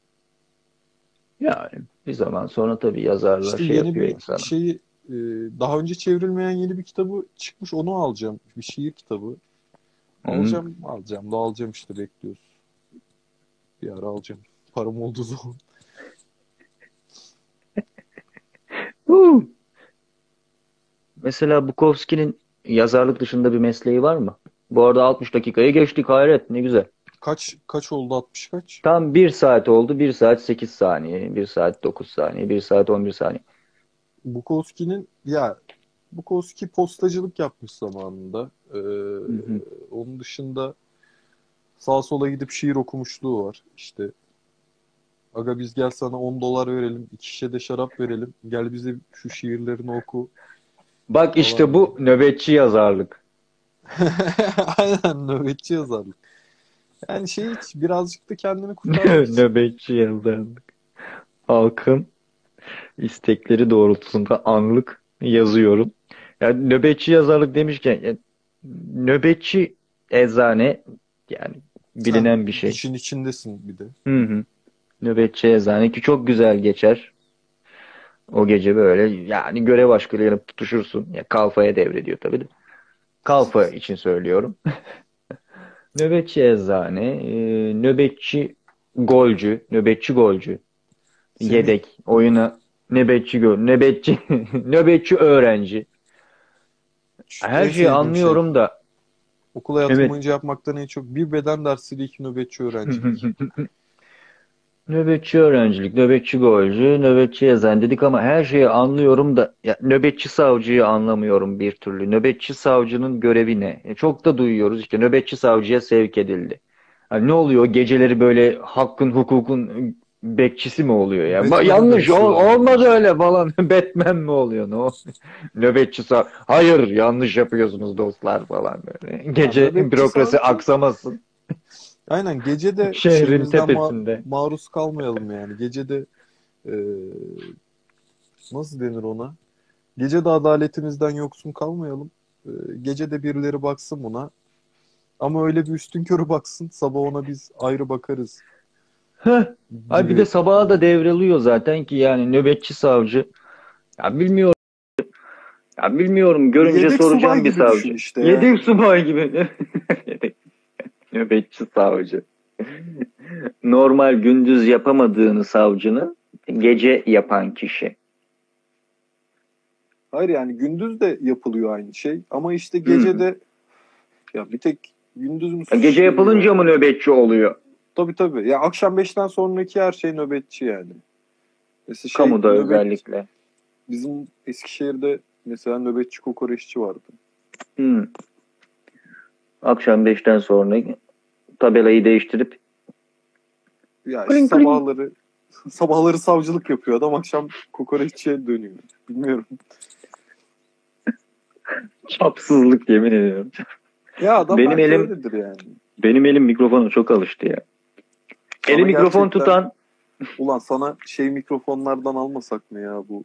Yani bir zaman sonra tabii yazarlar İşte şey yeni yapıyor bir insana. şeyi e, daha önce çevrilmeyen yeni bir kitabı çıkmış onu alacağım. Bir şiir kitabı. Hı. Alacağım alacağım da alacağım işte bekliyoruz. Bir ara alacağım. Param olduğu zaman. Huu. Mesela Bukowski'nin yazarlık dışında bir mesleği var mı? Bu arada altmış dakikayı geçtik hayret ne güzel. Kaç kaç oldu altmış kaç? Tam bir saat oldu. Bir saat sekiz saniye. Bir saat dokuz saniye. Bir saat on bir saniye. Bukowski'nin ya Bukowski postacılık yapmış zamanında. Ee, Hı hı. onun dışında sağa sola gidip şiir okumuşluğu var. İşte aga biz gel sana on dolar verelim, iki şişe de şarap verelim. Gel bize şu şiirlerini oku Bak işte falan diye. bu nöbetçi yazarlık. Aynen nöbetçi yazarlık. Yani şey hiç birazcık da kendini kurtarmak için. Nöbetçi yazarlık. Halkın istekleri doğrultusunda anlık yazıyorum. Yani nöbetçi yazarlık demişken yani nöbetçi eczane yani. Bilinen bir şey. İşin içindesin bir de. Hı hı. Nöbetçi eczane ki çok güzel geçer. O gece böyle yani görev aşkıyla tutuşursun. Ya kalfaya devrediyor tabii de. Kalfa için söylüyorum. Nöbetçi eczane, e, nöbetçi golcü, nöbetçi golcü, Senin yedek, oyuna nöbetçi gol, nöbetçi, nöbetçi öğrenci. Her en şeyi sevdiğim şey. anlıyorum da. Okul hayatım Evet. boyunca yapmaktan en çok bir beden dersiyle iki nöbetçi öğrencilik. Nöbetçi öğrencilik, nöbetçi golcü, nöbetçi eczane dedik ama her şeyi anlıyorum da ya, nöbetçi savcıyı anlamıyorum bir türlü. Nöbetçi savcının görevi ne? E, çok da duyuyoruz işte nöbetçi savcıya sevk edildi. Hani ne oluyor? Geceleri böyle hakkın, hukukun bekçisi mi oluyor ya? Ba- Batman'e yanlış ol- dönüşüyorlar. olmaz öyle falan. Batman mi oluyor? Ne oluyor? Nöbetçi sav Hayır, yanlış yapıyorsunuz dostlar falan böyle. Ya Gece nöbetçi bürokrasi savcı aksamasın. aynen gece de Şehrin şeyimizden ma- tepesinde. maruz kalmayalım yani. Gece de e, nasıl denir ona? Gece de adaletimizden yoksun kalmayalım. E, gece de birileri baksın buna. Ama öyle bir üstünkörü baksın. Sabah ona biz ayrı bakarız Heh. Ay bir de gibi. sabaha da devriliyor zaten ki yani nöbetçi savcı. Ya bilmiyorum. Ya bilmiyorum. Görünce Yedek subay soracağım bir gibi düşün savcı. işte ya. Yedek subay gibi. Yedek nöbetçi savcı. Normal gündüz yapamadığını savcının gece yapan kişi. Hayır yani gündüz de yapılıyor aynı şey. Ama işte gece Hı. de ya bir tek gündüz mü Ya suç gece işleniyor? yapılınca mı nöbetçi oluyor? Tabii tabii. Ya akşam beşten sonraki her şey nöbetçi yani. Mesela şey Kamuda nöbet özellikle. bizim Eskişehir'de mesela nöbetçi kokoreççi vardı. Hı. Akşam beşten sonra tabelayı değiştirip Ya kling işte kling. sabahları sabahları savcılık yapıyor adam, akşam kokoreççiye dönüyor. Bilmiyorum. Çapsızlık yemin ediyorum. Ya adam Benim belki elim öyledir yani. benim elim mikrofona çok alıştı ya. Sana Eli mikrofon gerçekten- tutan Ulan sana şey mikrofonlardan almasak mı ya bu?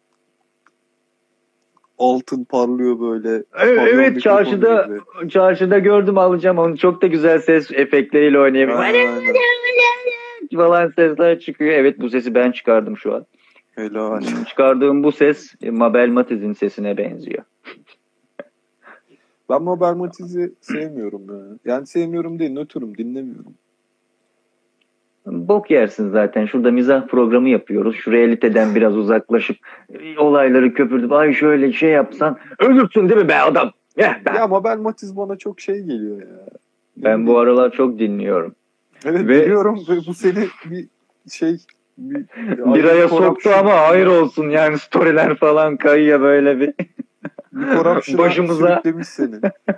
Altın parlıyor böyle. Evet, pavyon evet mikrofonu çarşıda gibi. çarşıda gördüm, alacağım onu. Çok da güzel ses efektleriyle oynayabiliyor. Aynen, aynen. Falan sesler çıkıyor. Evet, bu sesi ben çıkardım şu an. Helal. Çıkardığım bu ses e, Mabel Matiz'in sesine benziyor. Ben Mabel Matiz'i sevmiyorum ya. Yani sevmiyorum değil, nötrüm, dinlemiyorum. Bok yersin zaten. Şurada mizah programı yapıyoruz. Şu realiteden biraz uzaklaşıp e, olayları köpürdüp ay şöyle şey yapsan ölürsün değil mi be adam? Eh, ben, Ya Mabel Matiz bana çok şey geliyor ya. Ne ben bu bileyim. aralar çok dinliyorum. Evet Ve- biliyorum ve bu seni bir şey bir, Bir aya corruption- soktu ama hayır olsun yani, storyler falan kayıyor böyle bir. bir corruption'a Başımıza sürüklemiş seni.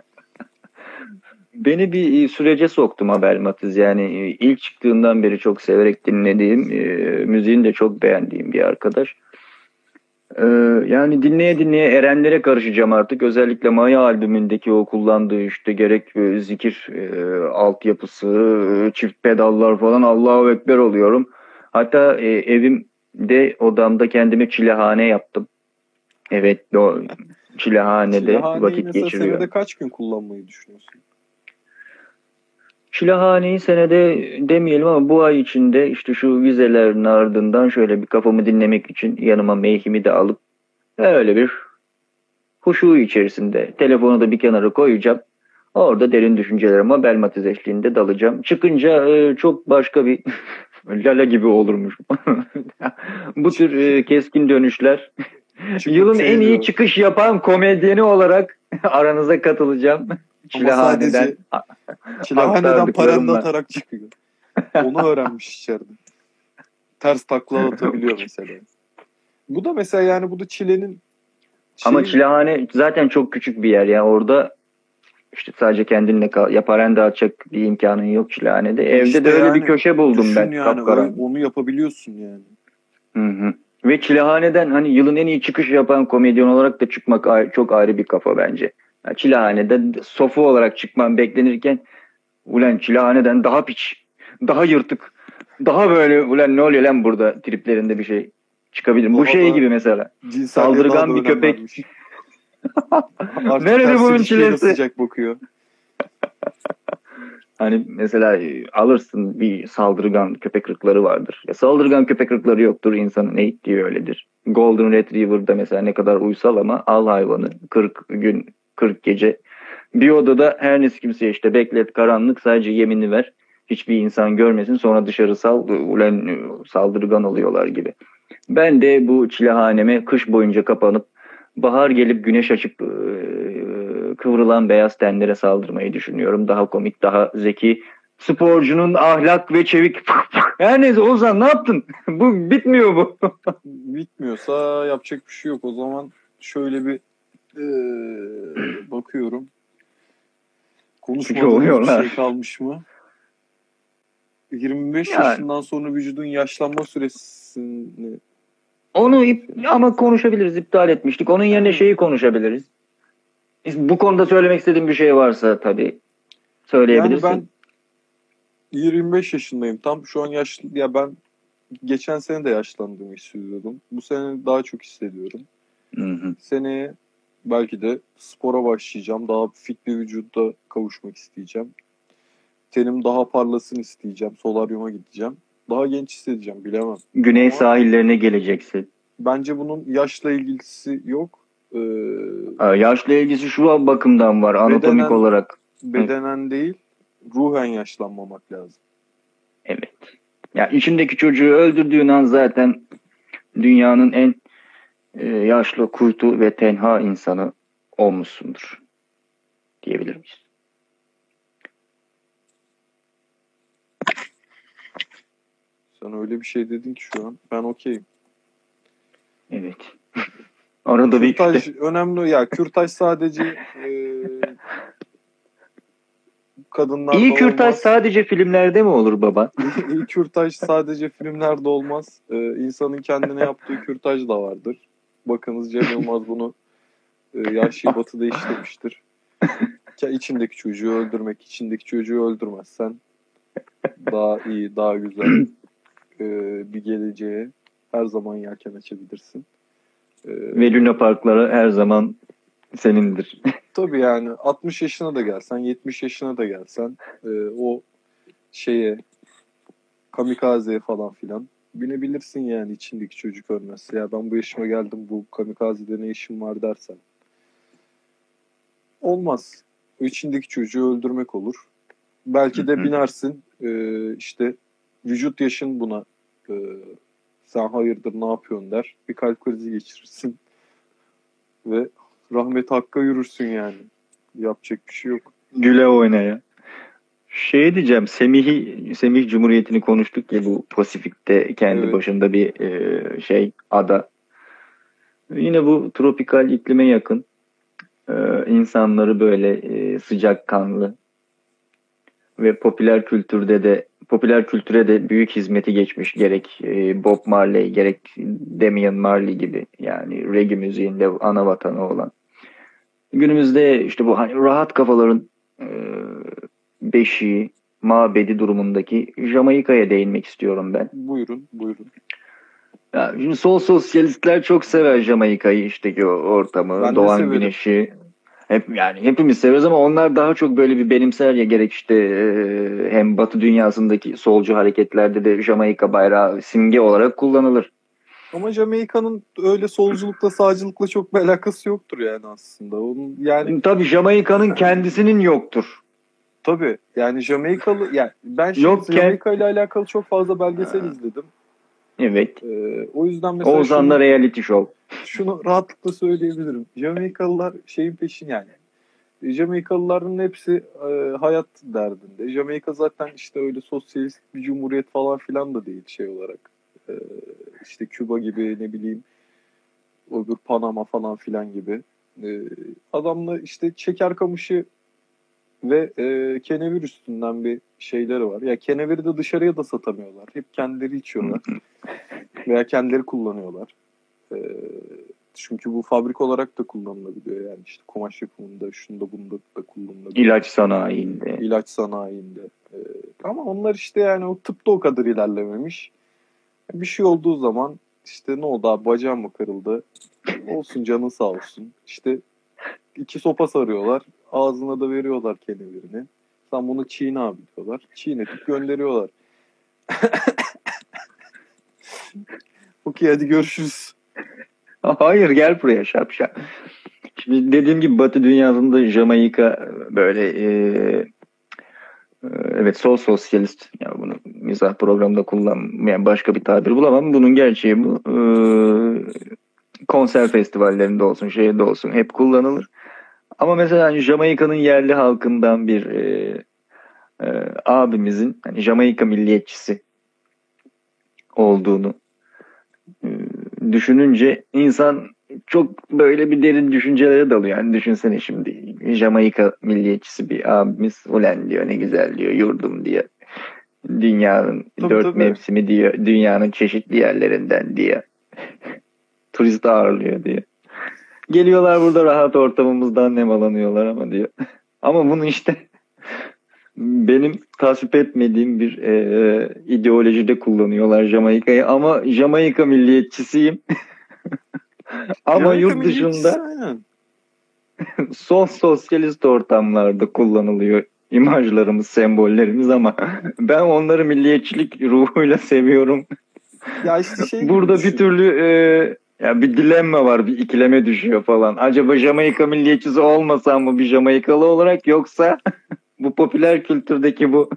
beni bir sürece soktu Mabel Matiz. Yani ilk çıktığından beri çok severek dinlediğim, e, müziğini de çok beğendiğim bir arkadaş. E, yani dinleye dinleye erenlere karışacağım artık. Özellikle Maya albümündeki o kullandığı işte gerek e, zikir e, altyapısı, e, çift pedallar falan, Allahu Ekber oluyorum. Hatta e, evimde, odamda kendime çilehane yaptım. Evet, o çilehanede Çilehaneyi vakit mesela geçiriyorum. senede kaç gün kullanmayı düşünüyorsun? Çilehaneyi senede demeyelim ama bu ay içinde işte şu vizelerin ardından şöyle bir kafamı dinlemek için yanıma meyhimi de alıp öyle bir huşu içerisinde telefonu da bir kenara koyacağım. Orada derin düşüncelere Mabel Matiz eşliğinde dalacağım. Çıkınca e, çok başka bir lala gibi olurmuş. Bu tür e, keskin dönüşler. Çıkıp Yılın şey en iyi diyor, çıkış yapan komedyeni olarak aranıza katılacağım. ama Çilehaneden sadece çilehaneden paranda aktardıklarımla. atarak çıkıyor. Onu öğrenmiş içeride. Ters takla atabiliyor mesela. Bu da mesela yani bu da çilenin Ama şeyi- çilehane zaten çok küçük bir yer ya. Orada işte sadece kendinle kal, yaparen dağıtacak bir imkanın yok çilehanede. Evde İşte de öyle yani bir köşe buldum düşün ben. yani Kapkaranlık. o- onu yapabiliyorsun yani. Hı hı. Ve çilehaneden hani yılın en iyi çıkış yapan komedyen olarak da çıkmak ayrı- çok ayrı bir kafa bence. Yani çilehanede sofu olarak çıkman beklenirken ulan çilehaneden daha piç, daha yırtık, daha böyle ulan ne oluyor lan burada triplerinde bir şey çıkabilir. Bu Daha şey da gibi mesela. cinselliğe daha Saldırgan da bir önem köpek. vermiş. Artık Nerede ters bunun ilişkiye de çilesi? sıcak bakıyor. Hani mesela e, alırsın bir saldırgan köpek ırkları vardır. Ya saldırgan köpek ırkları yoktur. İnsanın eğittiği öyledir. Golden Retriever'da mesela ne kadar uysal ama al hayvanı kırk gün kırk gece bir odada her nesi kimseye işte beklet karanlık sadece yemini ver. Hiçbir insan görmesin sonra dışarı sal ulan e, saldırgan oluyorlar gibi. Ben de bu çilehaneme kış boyunca kapanıp bahar gelip güneş açıp e, kıvrılan beyaz tenlere saldırmayı düşünüyorum. Daha komik, daha zeki. Sporcunun ahlak ve çevik. Her neyse Ozan ne yaptın? Bu bitmiyor bu. Bitmiyorsa yapacak bir şey yok. O zaman şöyle bir ee, bakıyorum. Konuşmadığımız bir oluyorlar. şey kalmış mı? yirmi beş Yani. yaşından sonra vücudun yaşlanma süresini Onu ip, ama konuşabiliriz. İptal etmiştik. Onun yerine şeyi konuşabiliriz. Bu konuda söylemek istediğim bir şey varsa tabii söyleyebilirsin. Yani ben yirmi beş yaşındayım. Tam şu an yaşlı. Ya ben geçen sene de yaşlandığımı hissediyordum. Bu sene daha çok hissediyorum. Hı hı. Seneye belki de spora başlayacağım. Daha fit bir vücutta kavuşmak isteyeceğim. Tenim daha parlasın isteyeceğim. Solaryuma gideceğim. Daha genç hissedeceğim. Bilemem. Güney Ama sahillerine geleceksin. bence bunun yaşla ilgisi yok. Ee, Yaşla ilgisi şu an bakımdan var. Anatomik bedenen, olarak. bedenen değil, ruhen yaşlanmamak lazım. Evet. Ya içindeki çocuğu öldürdüğün an zaten dünyanın en e, yaşlı, kuytu ve tenha insanı olmuşsundur. Diyebilir miyiz? Sen öyle bir şey dedin ki şu an. Ben okeyim. Evet. Arada bir Kürtaj işte. önemli. Ya kürtaj sadece e, kadınlarda İyi kürtaj olmaz. sadece filmlerde mi olur baba? İyi kürtaj sadece filmlerde olmaz. E, insanın kendine yaptığı kürtaj da vardır. Bakınız Cem Yılmaz bunu e, Yahşi Batı'da işlemiştir. İçindeki çocuğu öldürmek, içindeki çocuğu öldürmezsen daha iyi, daha güzel e, bir geleceğe her zaman yelken açabilirsin. E, Ve Luna Parkları her zaman senindir. Tabii yani altmış yaşına da gelsen, yetmiş yaşına da gelsen e, o şeye kamikazeye falan filan binebilirsin yani içindeki çocuk ölmezse. Ya ben bu yaşıma geldim bu kamikazede ne işim var dersen. Olmaz. O içindeki çocuğu öldürmek olur. Belki de binersin e, işte vücut yaşın buna e, sen hayırdır ne yapıyorsun der. Bir kalp krizi geçirirsin ve rahmet hakka yürürsün yani. Yapacak bir şey yok. Güle oynaya. Şey diyeceğim, Semih Semih Cumhuriyeti'ni konuştuk ya bu Pasifik'te kendi Evet. başında bir e, şey ada. Yine bu tropikal iklime yakın. E, insanları böyle e, sıcakkanlı ve popüler kültürde de popüler kültüre de büyük hizmeti geçmiş gerek e, Bob Marley gerek Damian Marley gibi yani reggae müziğinde ana vatanı olan. Günümüzde işte bu hani rahat kafaların e, beşiği, mabedi durumundaki Jamaika'ya değinmek istiyorum ben. Buyurun, buyurun. Ya, şimdi sol sosyalistler çok sever Jamaika'yı işte o ortamı, Ben de doğan severim. güneşi. Hep yani hepimiz severiz ama onlar daha çok böyle bir benimser ya gerek işte e, hem Batı dünyasındaki solcu hareketlerde de Jamaika bayrağı simge olarak kullanılır. Ama Jamaika'nın öyle solculukla sağcılıkla çok bir alakası yoktur yani aslında. Onun yani Tabii Jamaika'nın kendisinin yoktur. tabii yani Jamaikalı yani ben şimdi Yokken- Jamaika ile alakalı çok fazla belgesel izledim. Evet. Ee, o yüzden mesela Oğuzhan'da şunu, reality show. şunu rahatlıkla söyleyebilirim. Jamaikalılar şeyin peşin yani. Jamaikalıların hepsi e, hayat derdinde. Jamaika zaten işte öyle sosyalist bir cumhuriyet falan filan da değil şey olarak. E, işte Küba gibi ne bileyim öbür Panama falan filan gibi. E, adamla işte şeker kamışı ve e, kenevir üstünden bir şeyleri var. Ya keneviri de dışarıya da satamıyorlar. Hep kendileri içiyorlar. Veya kendileri kullanıyorlar. E, çünkü bu fabrik olarak da kullanılabiliyor yani işte kumaş yapımında, şunda bunda da kullanılabiliyor. İlaç sanayinde. İlaç sanayinde. Ee, ama onlar işte yani o tıpta o kadar ilerlememiş. Bir şey olduğu zaman işte ne oldu abi bacağım mı kırıldı? Olsun canın sağ olsun. İşte iki sopa sarıyorlar. Ağzına da veriyorlar kenevirini. Sen bunu çiğne abi diyorlar. Çiğnetip gönderiyorlar. Okey, hadi görüşürüz. Hayır, gel buraya şapşal. Şimdi dediğim gibi Batı dünyasında Jamaika böyle e, e, evet sol sosyalist, ya bunu mizah programında kullanmayan başka bir tabir bulamam. Bunun gerçeği bu. E, konser festivallerinde olsun, şehirde olsun hep kullanılır. Ama mesela hani Jamaika'nın yerli halkından bir e, e, abimizin hani Jamaika milliyetçisi olduğunu e, düşününce insan çok böyle bir derin düşüncelere dalıyor. Yani düşünsene şimdi Jamaika milliyetçisi bir abimiz, ulen diyor ne güzel diyor yurdum diyor. Dünyanın Tabii, dört tabii. mevsimi diyor. Dünyanın çeşitli yerlerinden diyor. Turist ağırlıyor diyor. Geliyorlar burada rahat ortamımızdan nemalanıyorlar ama diyor. Ama bunu işte benim tasvip etmediğim bir e, ideolojide kullanıyorlar Jamaika'yı. Ama Jamaika milliyetçisiyim. Ama Jamaika yurt milliyetçisi, dışında aynen. son sosyalist ortamlarda kullanılıyor imajlarımız, sembollerimiz ama ben onları milliyetçilik ruhuyla seviyorum. Ya işte şey gibi Burada düşün. bir türlü e, ya bir dilemma var, bir ikileme düşüyor falan. Acaba Jamaika milliyetçisi olmasam mı bir Jamaikalı olarak, yoksa bu popüler kültürdeki bu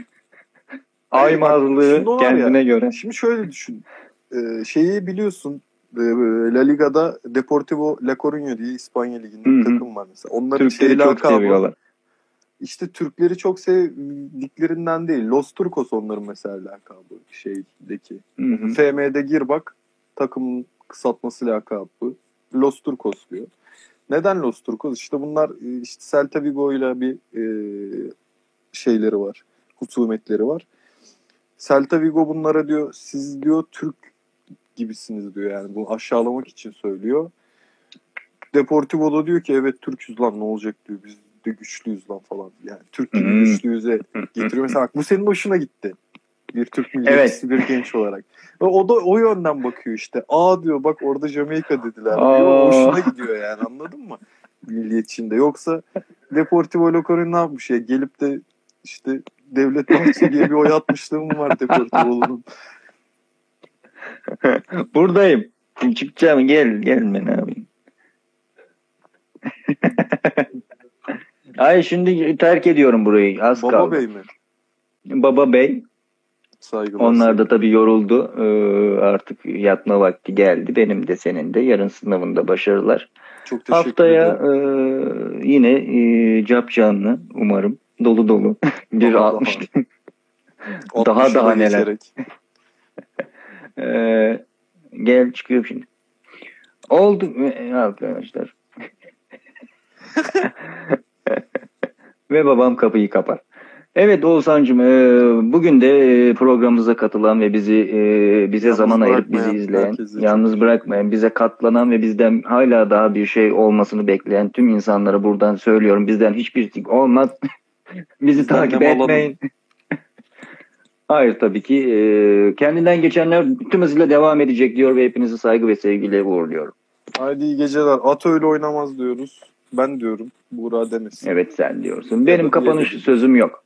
Hayır, bak, aymazlığı şunda var kendine ya, göre. şimdi şöyle düşün. Ee, şeyi biliyorsun. e, La Liga'da Deportivo La Coruña diye İspanya Ligi'nde bir Hı hı. takım var mesela. Onların Türkleri şey çok lakabı, seviyorlar. İşte Türkleri çok sevdiklerinden değil. Los Turcos onların mesela lakabı şeydeki. Hı hı. F M'de gir bak, takımın kısaltması lakabı Los Turcos diyor. Neden Los Turcos? İşte bunlar e, işte Celta Vigo ile bir e, şeyleri var. Husumetleri var. Celta Vigo bunlara diyor, siz diyor Türk gibisiniz diyor, yani bunu aşağılamak için söylüyor. Deportivo da diyor ki evet Türk'üz lan, ne olacak diyor, biz de güçlüyüz lan falan. Yani Türk gibi Hmm. güçlüyüze getiriyor. Mesela bak, bu senin hoşuna gitti. Bir Türk milliyetçisi Evet. bir genç olarak. Ve o da o yönden bakıyor işte. Aa diyor, bak orada Jamaika dediler Aa. diyor. Hoşuna gidiyor yani, anladın mı? Milliyetçinde. Yoksa Deportivo La Coruña ne yapmış ya? Gelip de işte Devlet Bahçeli'ye bir oy atmışlığım var Deportivo'nun. Buradayım. Çıkacağım, gel gelme ne yapayım. Ay şimdi terk ediyorum burayı. Az Baba kaldı. Bey mi? Baba Bey. Saygılar. Onlar da sevgiler. tabii yoruldu. Ee, artık yatma vakti geldi. Benim de senin de. Yarın sınavında başarılar. Çok teşekkür Haftaya ederim. e, yine e, cap canlı umarım. Dolu dolu. Bir Daha altmış. daha. Daha altmışı daha da neler. geçerek. Ee, gel çıkıyor şimdi. Oldu e, arkadaşlar. Ve babam kapıyı kapar. Evet Oğuzhan'cığım, e, bugün de e, programımıza katılan ve bizi e, bize Yalnız zaman ayırıp bizi bırakmayan izleyen, herkese çok yalnız teşekkür bırakmayan, bize katlanan ve bizden hala daha bir şey olmasını bekleyen tüm insanlara buradan söylüyorum. Bizden hiçbir şey olmaz. Bizi Bizden takip nem alalım. etmeyin. Hayır tabii ki. E, kendinden geçenler tüm hızıyla devam edecek diyor ve hepinizi saygı ve sevgiyle uğurluyorum. Haydi iyi geceler. At öyle oynamaz diyoruz. Ben diyorum. Buğra demesin. Evet sen diyorsun. Ya Benim da kapanış diyebiliriz. sözüm yok.